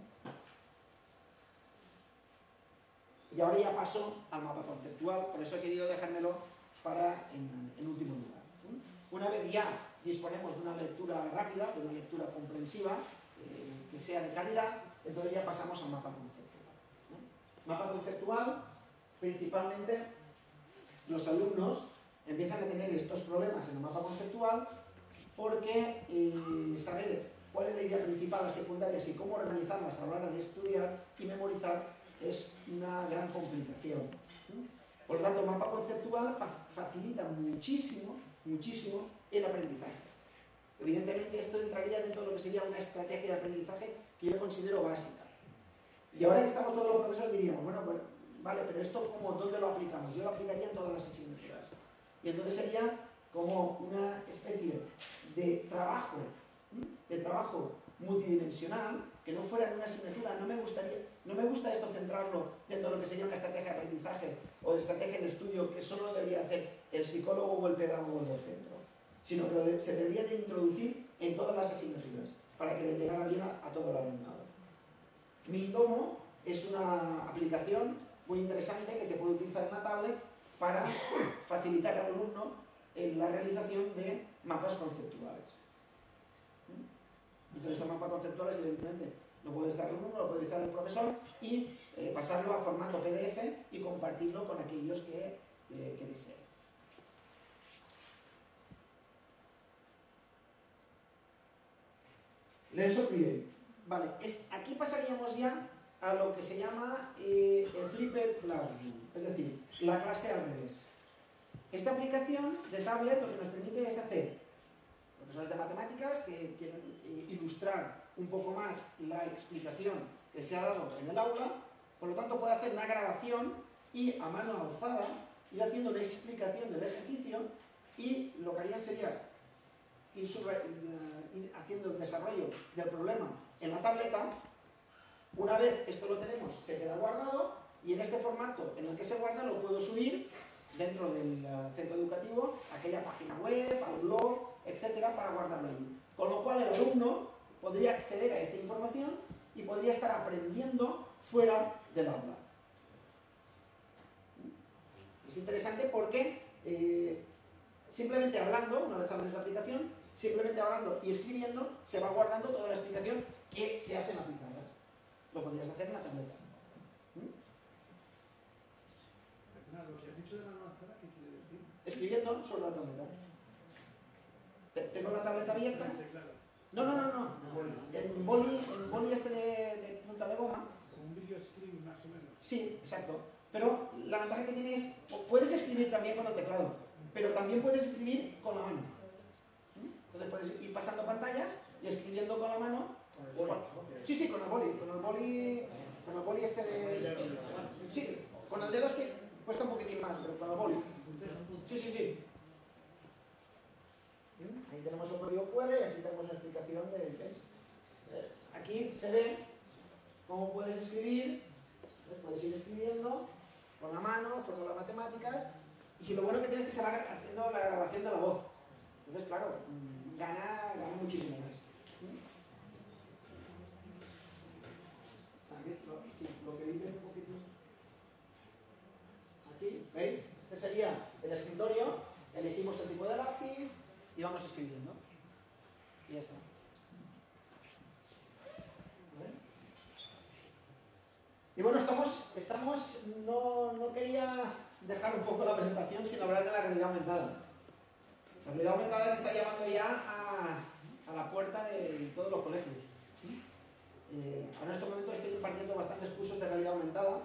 [SPEAKER 1] Y ahora ya paso al mapa conceptual, por eso he querido dejármelo para en último lugar. Una vez ya disponemos de una lectura rápida, de una lectura comprensiva, que sea de calidad, entonces ya pasamos al mapa conceptual. Mapa conceptual, principalmente los alumnos empiezan a tener estos problemas en el mapa conceptual porque saber cuál es la idea principal, las secundarias y cómo organizarlas a la hora de estudiar y memorizar es una gran complicación. Por lo tanto, el mapa conceptual facilita muchísimo el aprendizaje. Evidentemente, esto entraría dentro de lo que sería una estrategia de aprendizaje que yo considero básica. Y ahora que estamos todos los profesores diríamos, bueno, vale, pero esto ¿dónde lo aplicamos? Yo lo aplicaría en todas las asignaturas. Y entonces sería como una especie de trabajo multidimensional, que no fuera en una asignatura. No me gusta esto centrarlo dentro de lo que sería una estrategia de aprendizaje o de estrategia de estudio que solo debería hacer el psicólogo o el pedagogo del centro, sino que se debería de introducir en todas las asignaturas para que le llegara bien a todo el alumnado. Mindomo es una aplicación muy interesante que se puede utilizar en una tablet para facilitar al alumno en la realización de mapas conceptuales. Entonces, estos mapas conceptuales, evidentemente, lo puede utilizar el alumno, lo puede utilizar el profesor y pasarlo a formato PDF y compartirlo con aquellos que deseen. Lesson Create. Vale, aquí pasaríamos ya a lo que se llama el Flipped Classroom, es decir, la clase al revés. Esta aplicación de tablet lo que nos permite es hacer, profesores de matemáticas que quieren ilustrar un poco más la explicación que se ha dado en el aula, por lo tanto puede hacer una grabación y a mano alzada ir haciendo una explicación del ejercicio y lo que harían sería ir haciendo el desarrollo del problema en la tableta. Una vez esto lo tenemos, se queda guardado y en este formato en el que se guarda lo puedo subir dentro del centro educativo, a aquella página web, al blog, etcétera, para guardarlo allí. Con lo cual el alumno podría acceder a esta información y podría estar aprendiendo fuera del aula. Es interesante porque simplemente hablando, una vez abres la aplicación, simplemente hablando y escribiendo, se va guardando toda la explicación que se hace en la pizarra. Lo podrías hacer en la tableta.
[SPEAKER 2] Lo que has dicho de la manzana, ¿qué quiere decir?
[SPEAKER 1] Escribiendo sobre la tableta. ¿Tengo la tableta abierta? No. En boli este de punta de goma.
[SPEAKER 2] Como un video screen más o menos.
[SPEAKER 1] Sí, exacto. Pero la ventaja que tiene es, puedes escribir también con el teclado, pero también puedes escribir con la mano. Entonces puedes ir pasando pantallas y escribiendo con la mano. Sí, con el boli este de... Sí, con el dedo es que cuesta un poquitín más, pero con el boli. Sí. Ahí tenemos el código QR y aquí tenemos una explicación de qué es. Aquí se ve cómo puedes escribir, puedes ir escribiendo con la mano, fórmulas matemáticas, y lo bueno que tienes es que se va haciendo la grabación de la voz. Entonces, claro, gana muchísimo más. Aquí, lo que dice un poquito. Aquí, ¿veis? Este sería el escritorio, elegimos el tipo de lápiz y vamos escribiendo. Y ya está. ¿Vale? Y bueno, no quería dejar un poco la presentación sin hablar de la realidad aumentada. La realidad aumentada que está llamando ya a la puerta de todos los colegios. Ahora en este momento estoy impartiendo bastantes cursos de realidad aumentada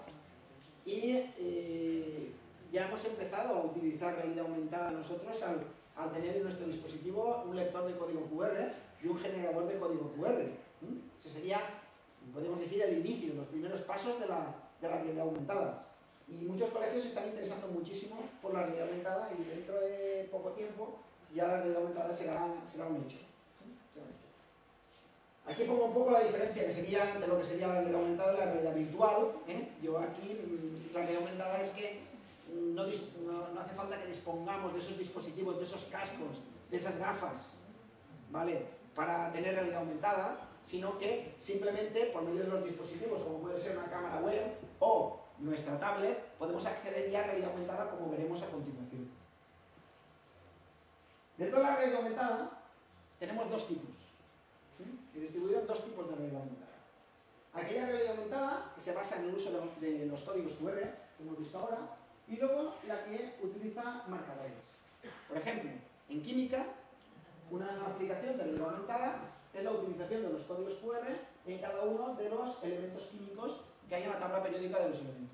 [SPEAKER 1] y ya hemos empezado a utilizar realidad aumentada nosotros al tener en nuestro dispositivo un lector de código QR y un generador de código QR. Ese sería, podemos decir, el inicio, los primeros pasos de la realidad aumentada. Y muchos colegios se están interesando muchísimo por la realidad aumentada y dentro de poco tiempo ya la realidad aumentada será un hecho. Aquí pongo un poco la diferencia que sería de lo que sería la realidad aumentada y la realidad virtual. Yo aquí, la realidad aumentada es que no hace falta que dispongamos de esos dispositivos, de esos cascos, de esas gafas, ¿vale?, para tener realidad aumentada, sino que simplemente por medio de los dispositivos, como puede ser una cámara web o nuestra tablet, podemos acceder ya a realidad aumentada, como veremos a continuación. Dentro de la realidad aumentada tenemos dos tipos, he distribuido en dos tipos de realidad aumentada. Aquella realidad aumentada que se basa en el uso de los códigos QR, que hemos visto ahora, y luego la que utiliza marcadores. Por ejemplo, en química, una aplicación de realidad aumentada es la utilización de los códigos QR en cada uno de los elementos químicos que hay en la tabla periódica de los elementos.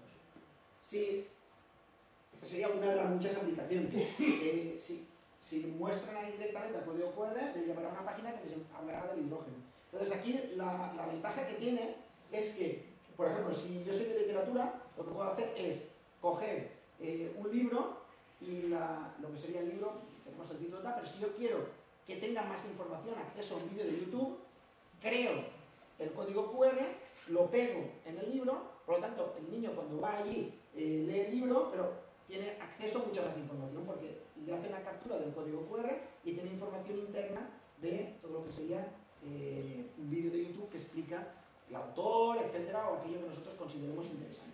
[SPEAKER 1] Esta sería una de las muchas aplicaciones. Si muestran ahí directamente el código QR, les llevará a una página que les hablará del hidrógeno. Entonces aquí la ventaja que tiene es que, por ejemplo, si yo soy de literatura, lo que puedo hacer es coger un libro y lo que sería el libro, tenemos el título, pero si yo quiero que tenga más información, acceso a un vídeo de YouTube, creo el código QR, lo pego en el libro, por lo tanto el niño cuando va allí lee el libro, pero tiene acceso a mucha más información porque le hace una captura del código QR y tiene sería un vídeo de YouTube que explica el autor, etcétera, o aquello que nosotros consideremos interesante.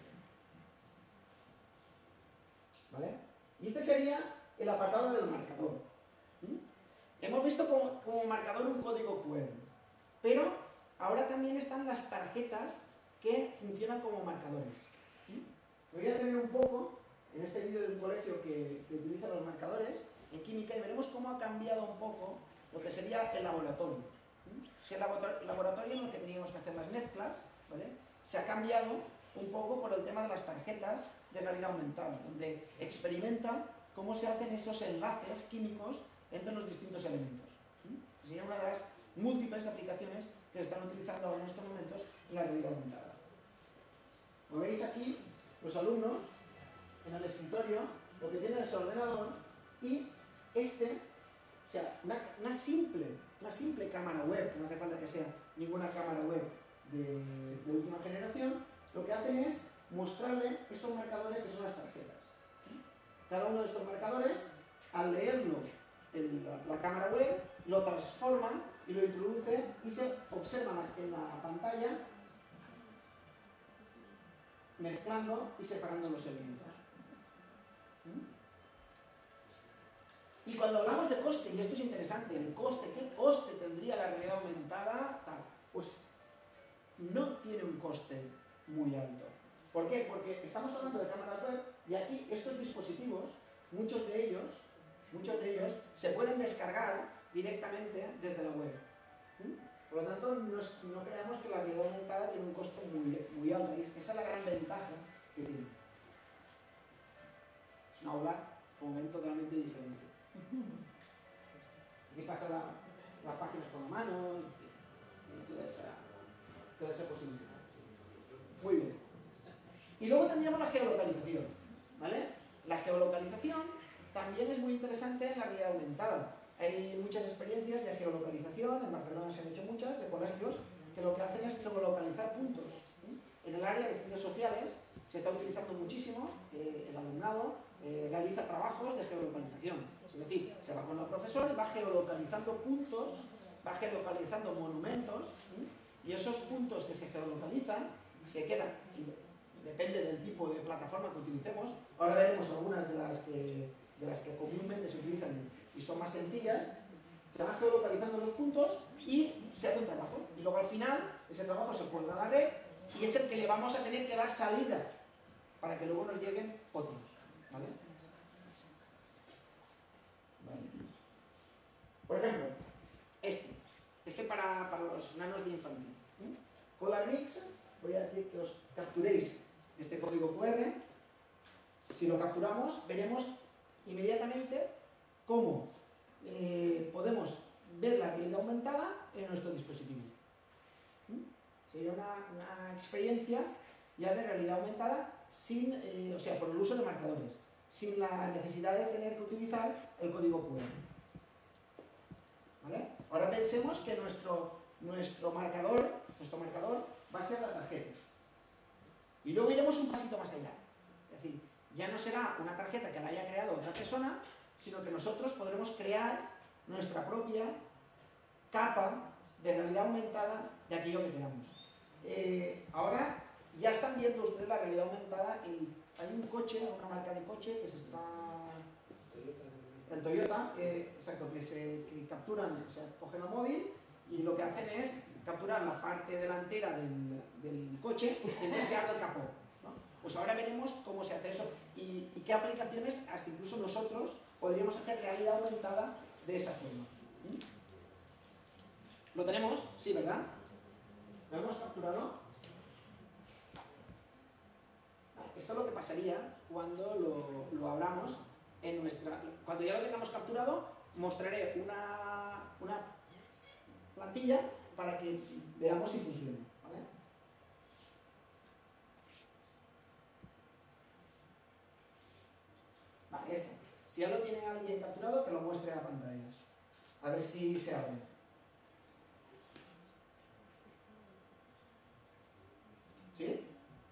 [SPEAKER 1] ¿Vale? Y este sería el apartado del marcador. Hemos visto como marcador un código QR, pero ahora también están las tarjetas que funcionan como marcadores. Voy a tener un poco en este vídeo de un colegio que utiliza los marcadores en química y veremos cómo ha cambiado un poco lo que sería el laboratorio. Si el laboratorio en el que teníamos que hacer las mezclas, ¿vale?, se ha cambiado un poco por el tema de las tarjetas de realidad aumentada, donde experimenta cómo se hacen esos enlaces químicos entre los distintos elementos. Sería una de las múltiples aplicaciones que se están utilizando ahora en estos momentos en la realidad aumentada. Como veis aquí, los alumnos en el escritorio lo que tienen es el ordenador y o sea, una simple cámara web, que no hace falta que sea ninguna cámara web de última generación, lo que hacen es mostrarle estos marcadores que son las tarjetas. Cada uno de estos marcadores, al leerlo en la cámara web, lo transforma y lo introduce y se observa en la pantalla mezclando y separando los elementos. Y cuando hablamos de coste, y esto es interesante, el coste, ¿qué coste tendría la realidad aumentada? Pues no tiene un coste muy alto. ¿Por qué? Porque estamos hablando de cámaras web y aquí estos dispositivos, muchos de ellos se pueden descargar directamente desde la web. Por lo tanto, no creamos que la realidad aumentada tiene un coste muy alto. Esa es la gran ventaja que tiene. Es una aula, como ven, totalmente diferente. Aquí pasa las páginas con la mano y toda esa posibilidad. Muy bien. Y luego tendríamos la geolocalización, ¿vale? La geolocalización también es muy interesante en la realidad aumentada. Hay muchas experiencias de geolocalización, en Barcelona se han hecho muchas, de colegios, que lo que hacen es geolocalizar puntos. En el área de ciencias sociales se está utilizando muchísimo, el alumnado realiza trabajos de geolocalización. Es decir, se va con el profesor y va geolocalizando puntos, va geolocalizando monumentos, y esos puntos que se geolocalizan se quedan, depende del tipo de plataforma que utilicemos. Ahora veremos algunas de las que comúnmente se utilizan y son más sencillas. Se van geolocalizando los puntos y se hace un trabajo. Y luego al final ese trabajo se cuelga a la red y es el que le vamos a tener que dar salida para que luego nos lleguen otros. ¿Vale? Por ejemplo, este para los nanos de infantil. ColorMix, voy a decir que os capturéis este código QR. Si lo capturamos, veremos inmediatamente cómo podemos ver la realidad aumentada en nuestro dispositivo. Sería una experiencia ya de realidad aumentada o sea, por el uso de marcadores, sin la necesidad de tener que utilizar el código QR. ¿Vale? Ahora pensemos que nuestro marcador va a ser la tarjeta. Y luego iremos un pasito más allá. Es decir, ya no será una tarjeta que la haya creado otra persona, sino que nosotros podremos crear nuestra propia capa de realidad aumentada de aquello que queramos. Ahora ya están viendo ustedes la realidad aumentada. Hay un coche, una marca de coche que se está... El Toyota, exacto, que capturan, o sea, cogen el móvil y lo que hacen es capturar la parte delantera del coche y entonces se abre el capó, ¿no? Pues ahora veremos cómo se hace eso y qué aplicaciones, hasta incluso nosotros, podríamos hacer realidad aumentada de esa forma. ¿Lo tenemos? Sí, ¿verdad? ¿Lo hemos capturado? Esto es lo que pasaría cuando lo hablamos en cuando ya lo tengamos capturado, mostraré una plantilla para que veamos si funciona. ¿Vale? Vale, esto. Si ya lo tiene alguien capturado, que lo muestre a pantallas. A ver si se abre. ¿Sí?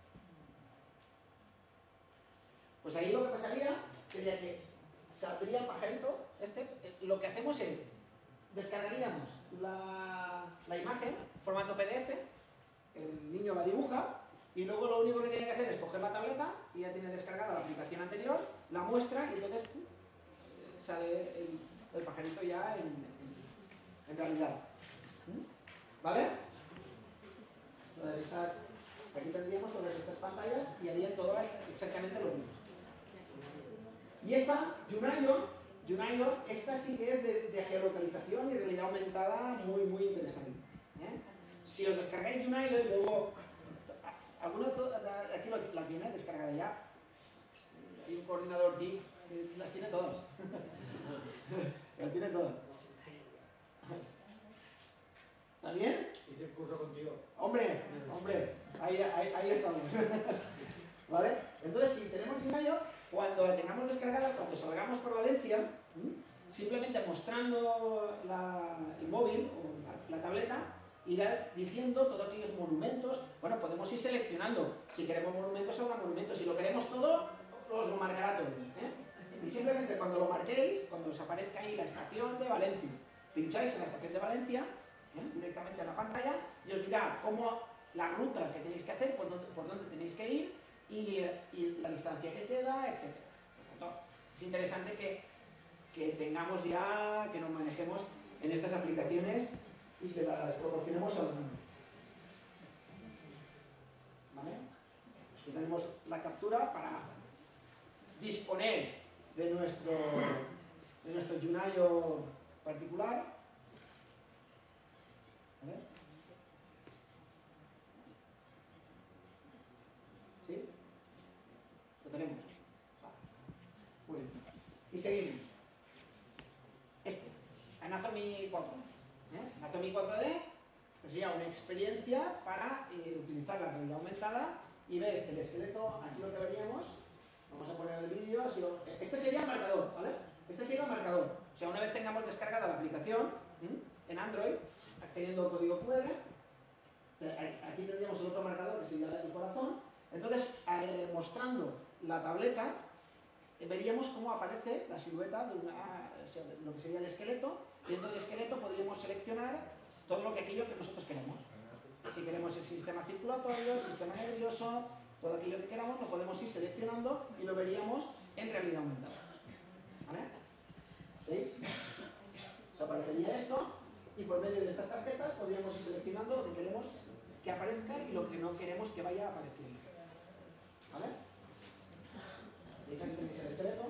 [SPEAKER 1] Pues ahí lo que pasaría sería que saldría el pajarito. Lo que hacemos es descargaríamos la imagen, formato PDF, el niño la dibuja, y luego lo único que tiene que hacer es coger la tableta, y ya tiene descargada la aplicación anterior, la muestra, y entonces sale el pajarito ya en realidad. ¿Vale? Entonces aquí tendríamos todas estas pantallas y harían todas exactamente lo mismo. Y esta, Junaio, esta sí que es de geolocalización y realidad aumentada muy, muy interesante. Si os descargáis Junaio y luego... ¿Alguno aquí la tiene descargada ya? Hay un coordinador TIC que las tiene todas. Las tiene todas. ¿Está bien?
[SPEAKER 2] Hice el curso contigo.
[SPEAKER 1] Hombre, ahí estamos. ¿Vale? Entonces, si tenemos Junaio, cuando la tengamos descargada, cuando salgamos por Valencia, simplemente mostrando el móvil o la tableta, irá diciendo todos aquellos monumentos. Bueno, podemos ir seleccionando. Si queremos monumentos, habrá monumentos. Si lo queremos todo, os lo marcará todos. Y simplemente cuando lo marquéis, cuando os aparezca ahí la estación de Valencia, pincháis en la estación de Valencia, directamente en la pantalla, y os dirá cómo la ruta que tenéis que hacer, por dónde tenéis que ir, y la distancia que queda, etc. Por tanto, es interesante que tengamos ya, que nos manejemos en estas aplicaciones y que las proporcionemos a los niños. ¿Vale? Aquí tenemos la captura para disponer de nuestro Junaio particular. ¿Vale? ¿Sí? Lo tenemos. Vale. Muy bien. Y seguimos. Anazomi 4D. Anazomi 4D, esta sería una experiencia para utilizar la realidad aumentada y ver el esqueleto. Aquí lo que veríamos, vamos a poner el vídeo. Este sería el marcador, ¿vale? Este sería el marcador. O sea, una vez tengamos descargada la aplicación en Android, accediendo al código QR, aquí tendríamos el otro marcador que sería el corazón. Entonces, mostrando la tableta, veríamos cómo aparece la silueta de lo que sería el esqueleto. Viendo el esqueleto podríamos seleccionar todo aquello que nosotros queremos. Si queremos el sistema circulatorio, el sistema nervioso, todo aquello que queramos, lo podemos ir seleccionando y lo veríamos en realidad aumentada. ¿Vale? ¿Veis? Os aparecería esto, y por medio de estas tarjetas podríamos ir seleccionando lo que queremos que aparezca y lo que no queremos que vaya apareciendo. ¿Vale? ¿Veis? Aquí tenéis el esqueleto.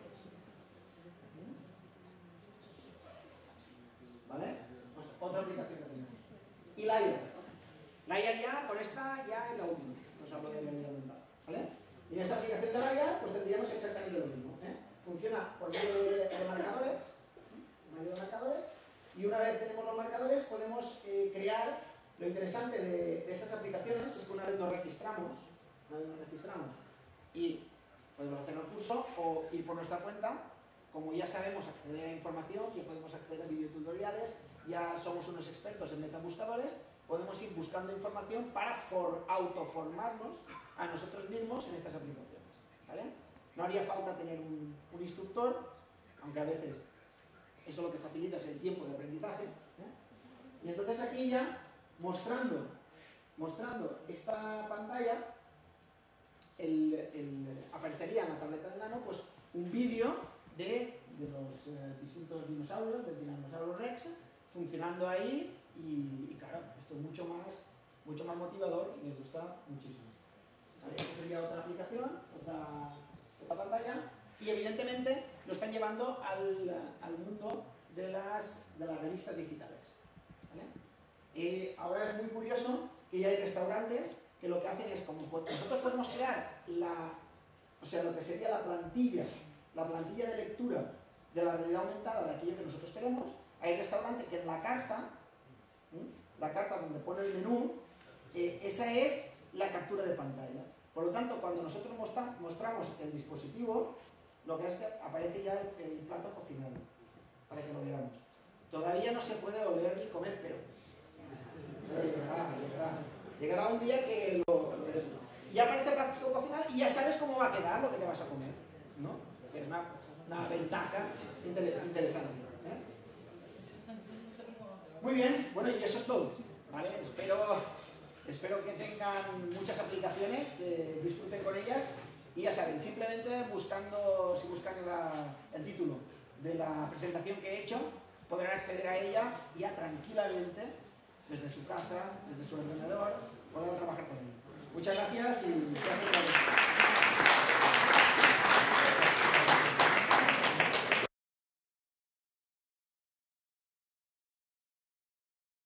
[SPEAKER 1] ¿Vale? Pues otra aplicación que tenemos. Y Layar ya, con esta ya es la última. Os hablo de realidad aumentada. ¿Vale? Y en esta aplicación de Layar, pues tendríamos exactamente lo mismo. Funciona por medio de marcadores. Y una vez tenemos los marcadores, podemos crear. Lo interesante de estas aplicaciones es que una vez nos registramos y podemos hacer el curso o ir por nuestra cuenta. Como ya sabemos acceder a información, ya podemos acceder a videotutoriales, ya somos unos expertos en metabuscadores, podemos ir buscando información para autoformarnos a nosotros mismos en estas aplicaciones. ¿Vale? No haría falta tener un instructor, aunque a veces eso lo que facilita es el tiempo de aprendizaje. Y entonces aquí ya, mostrando esta pantalla, aparecería en la tableta de Nano pues, un vídeo de los distintos dinosaurios, del Tiranosaurio Rex, funcionando ahí y claro, esto es mucho más motivador y les gusta muchísimo. ¿Vale? Esta sería otra aplicación, otra pantalla, y evidentemente lo están llevando al mundo de las revistas digitales. ¿Vale? Ahora es muy curioso que ya hay restaurantes que lo que hacen es, como nosotros podemos crear lo que sería la plantilla de lectura de la realidad aumentada de aquello que nosotros queremos, hay restaurantes que en la carta donde pone el menú, esa es la captura de pantalla. Por lo tanto, cuando nosotros mostramos el dispositivo, lo que es que aparece ya el plato cocinado, para que lo veamos. Todavía no se puede oler ni comer, pero llegará un día que lo veremos. Y aparece el plato cocinado y ya sabes cómo va a quedar lo que te vas a comer, ¿no? Que es una ventaja interesante. Muy bien, bueno, y eso es todo, ¿vale? Espero que tengan muchas aplicaciones, que disfruten con ellas, y ya saben, simplemente si buscan el título de la presentación que he hecho, podrán acceder a ella ya tranquilamente, desde su casa, desde su ordenador, podrán trabajar con ella. Muchas gracias y gracias por la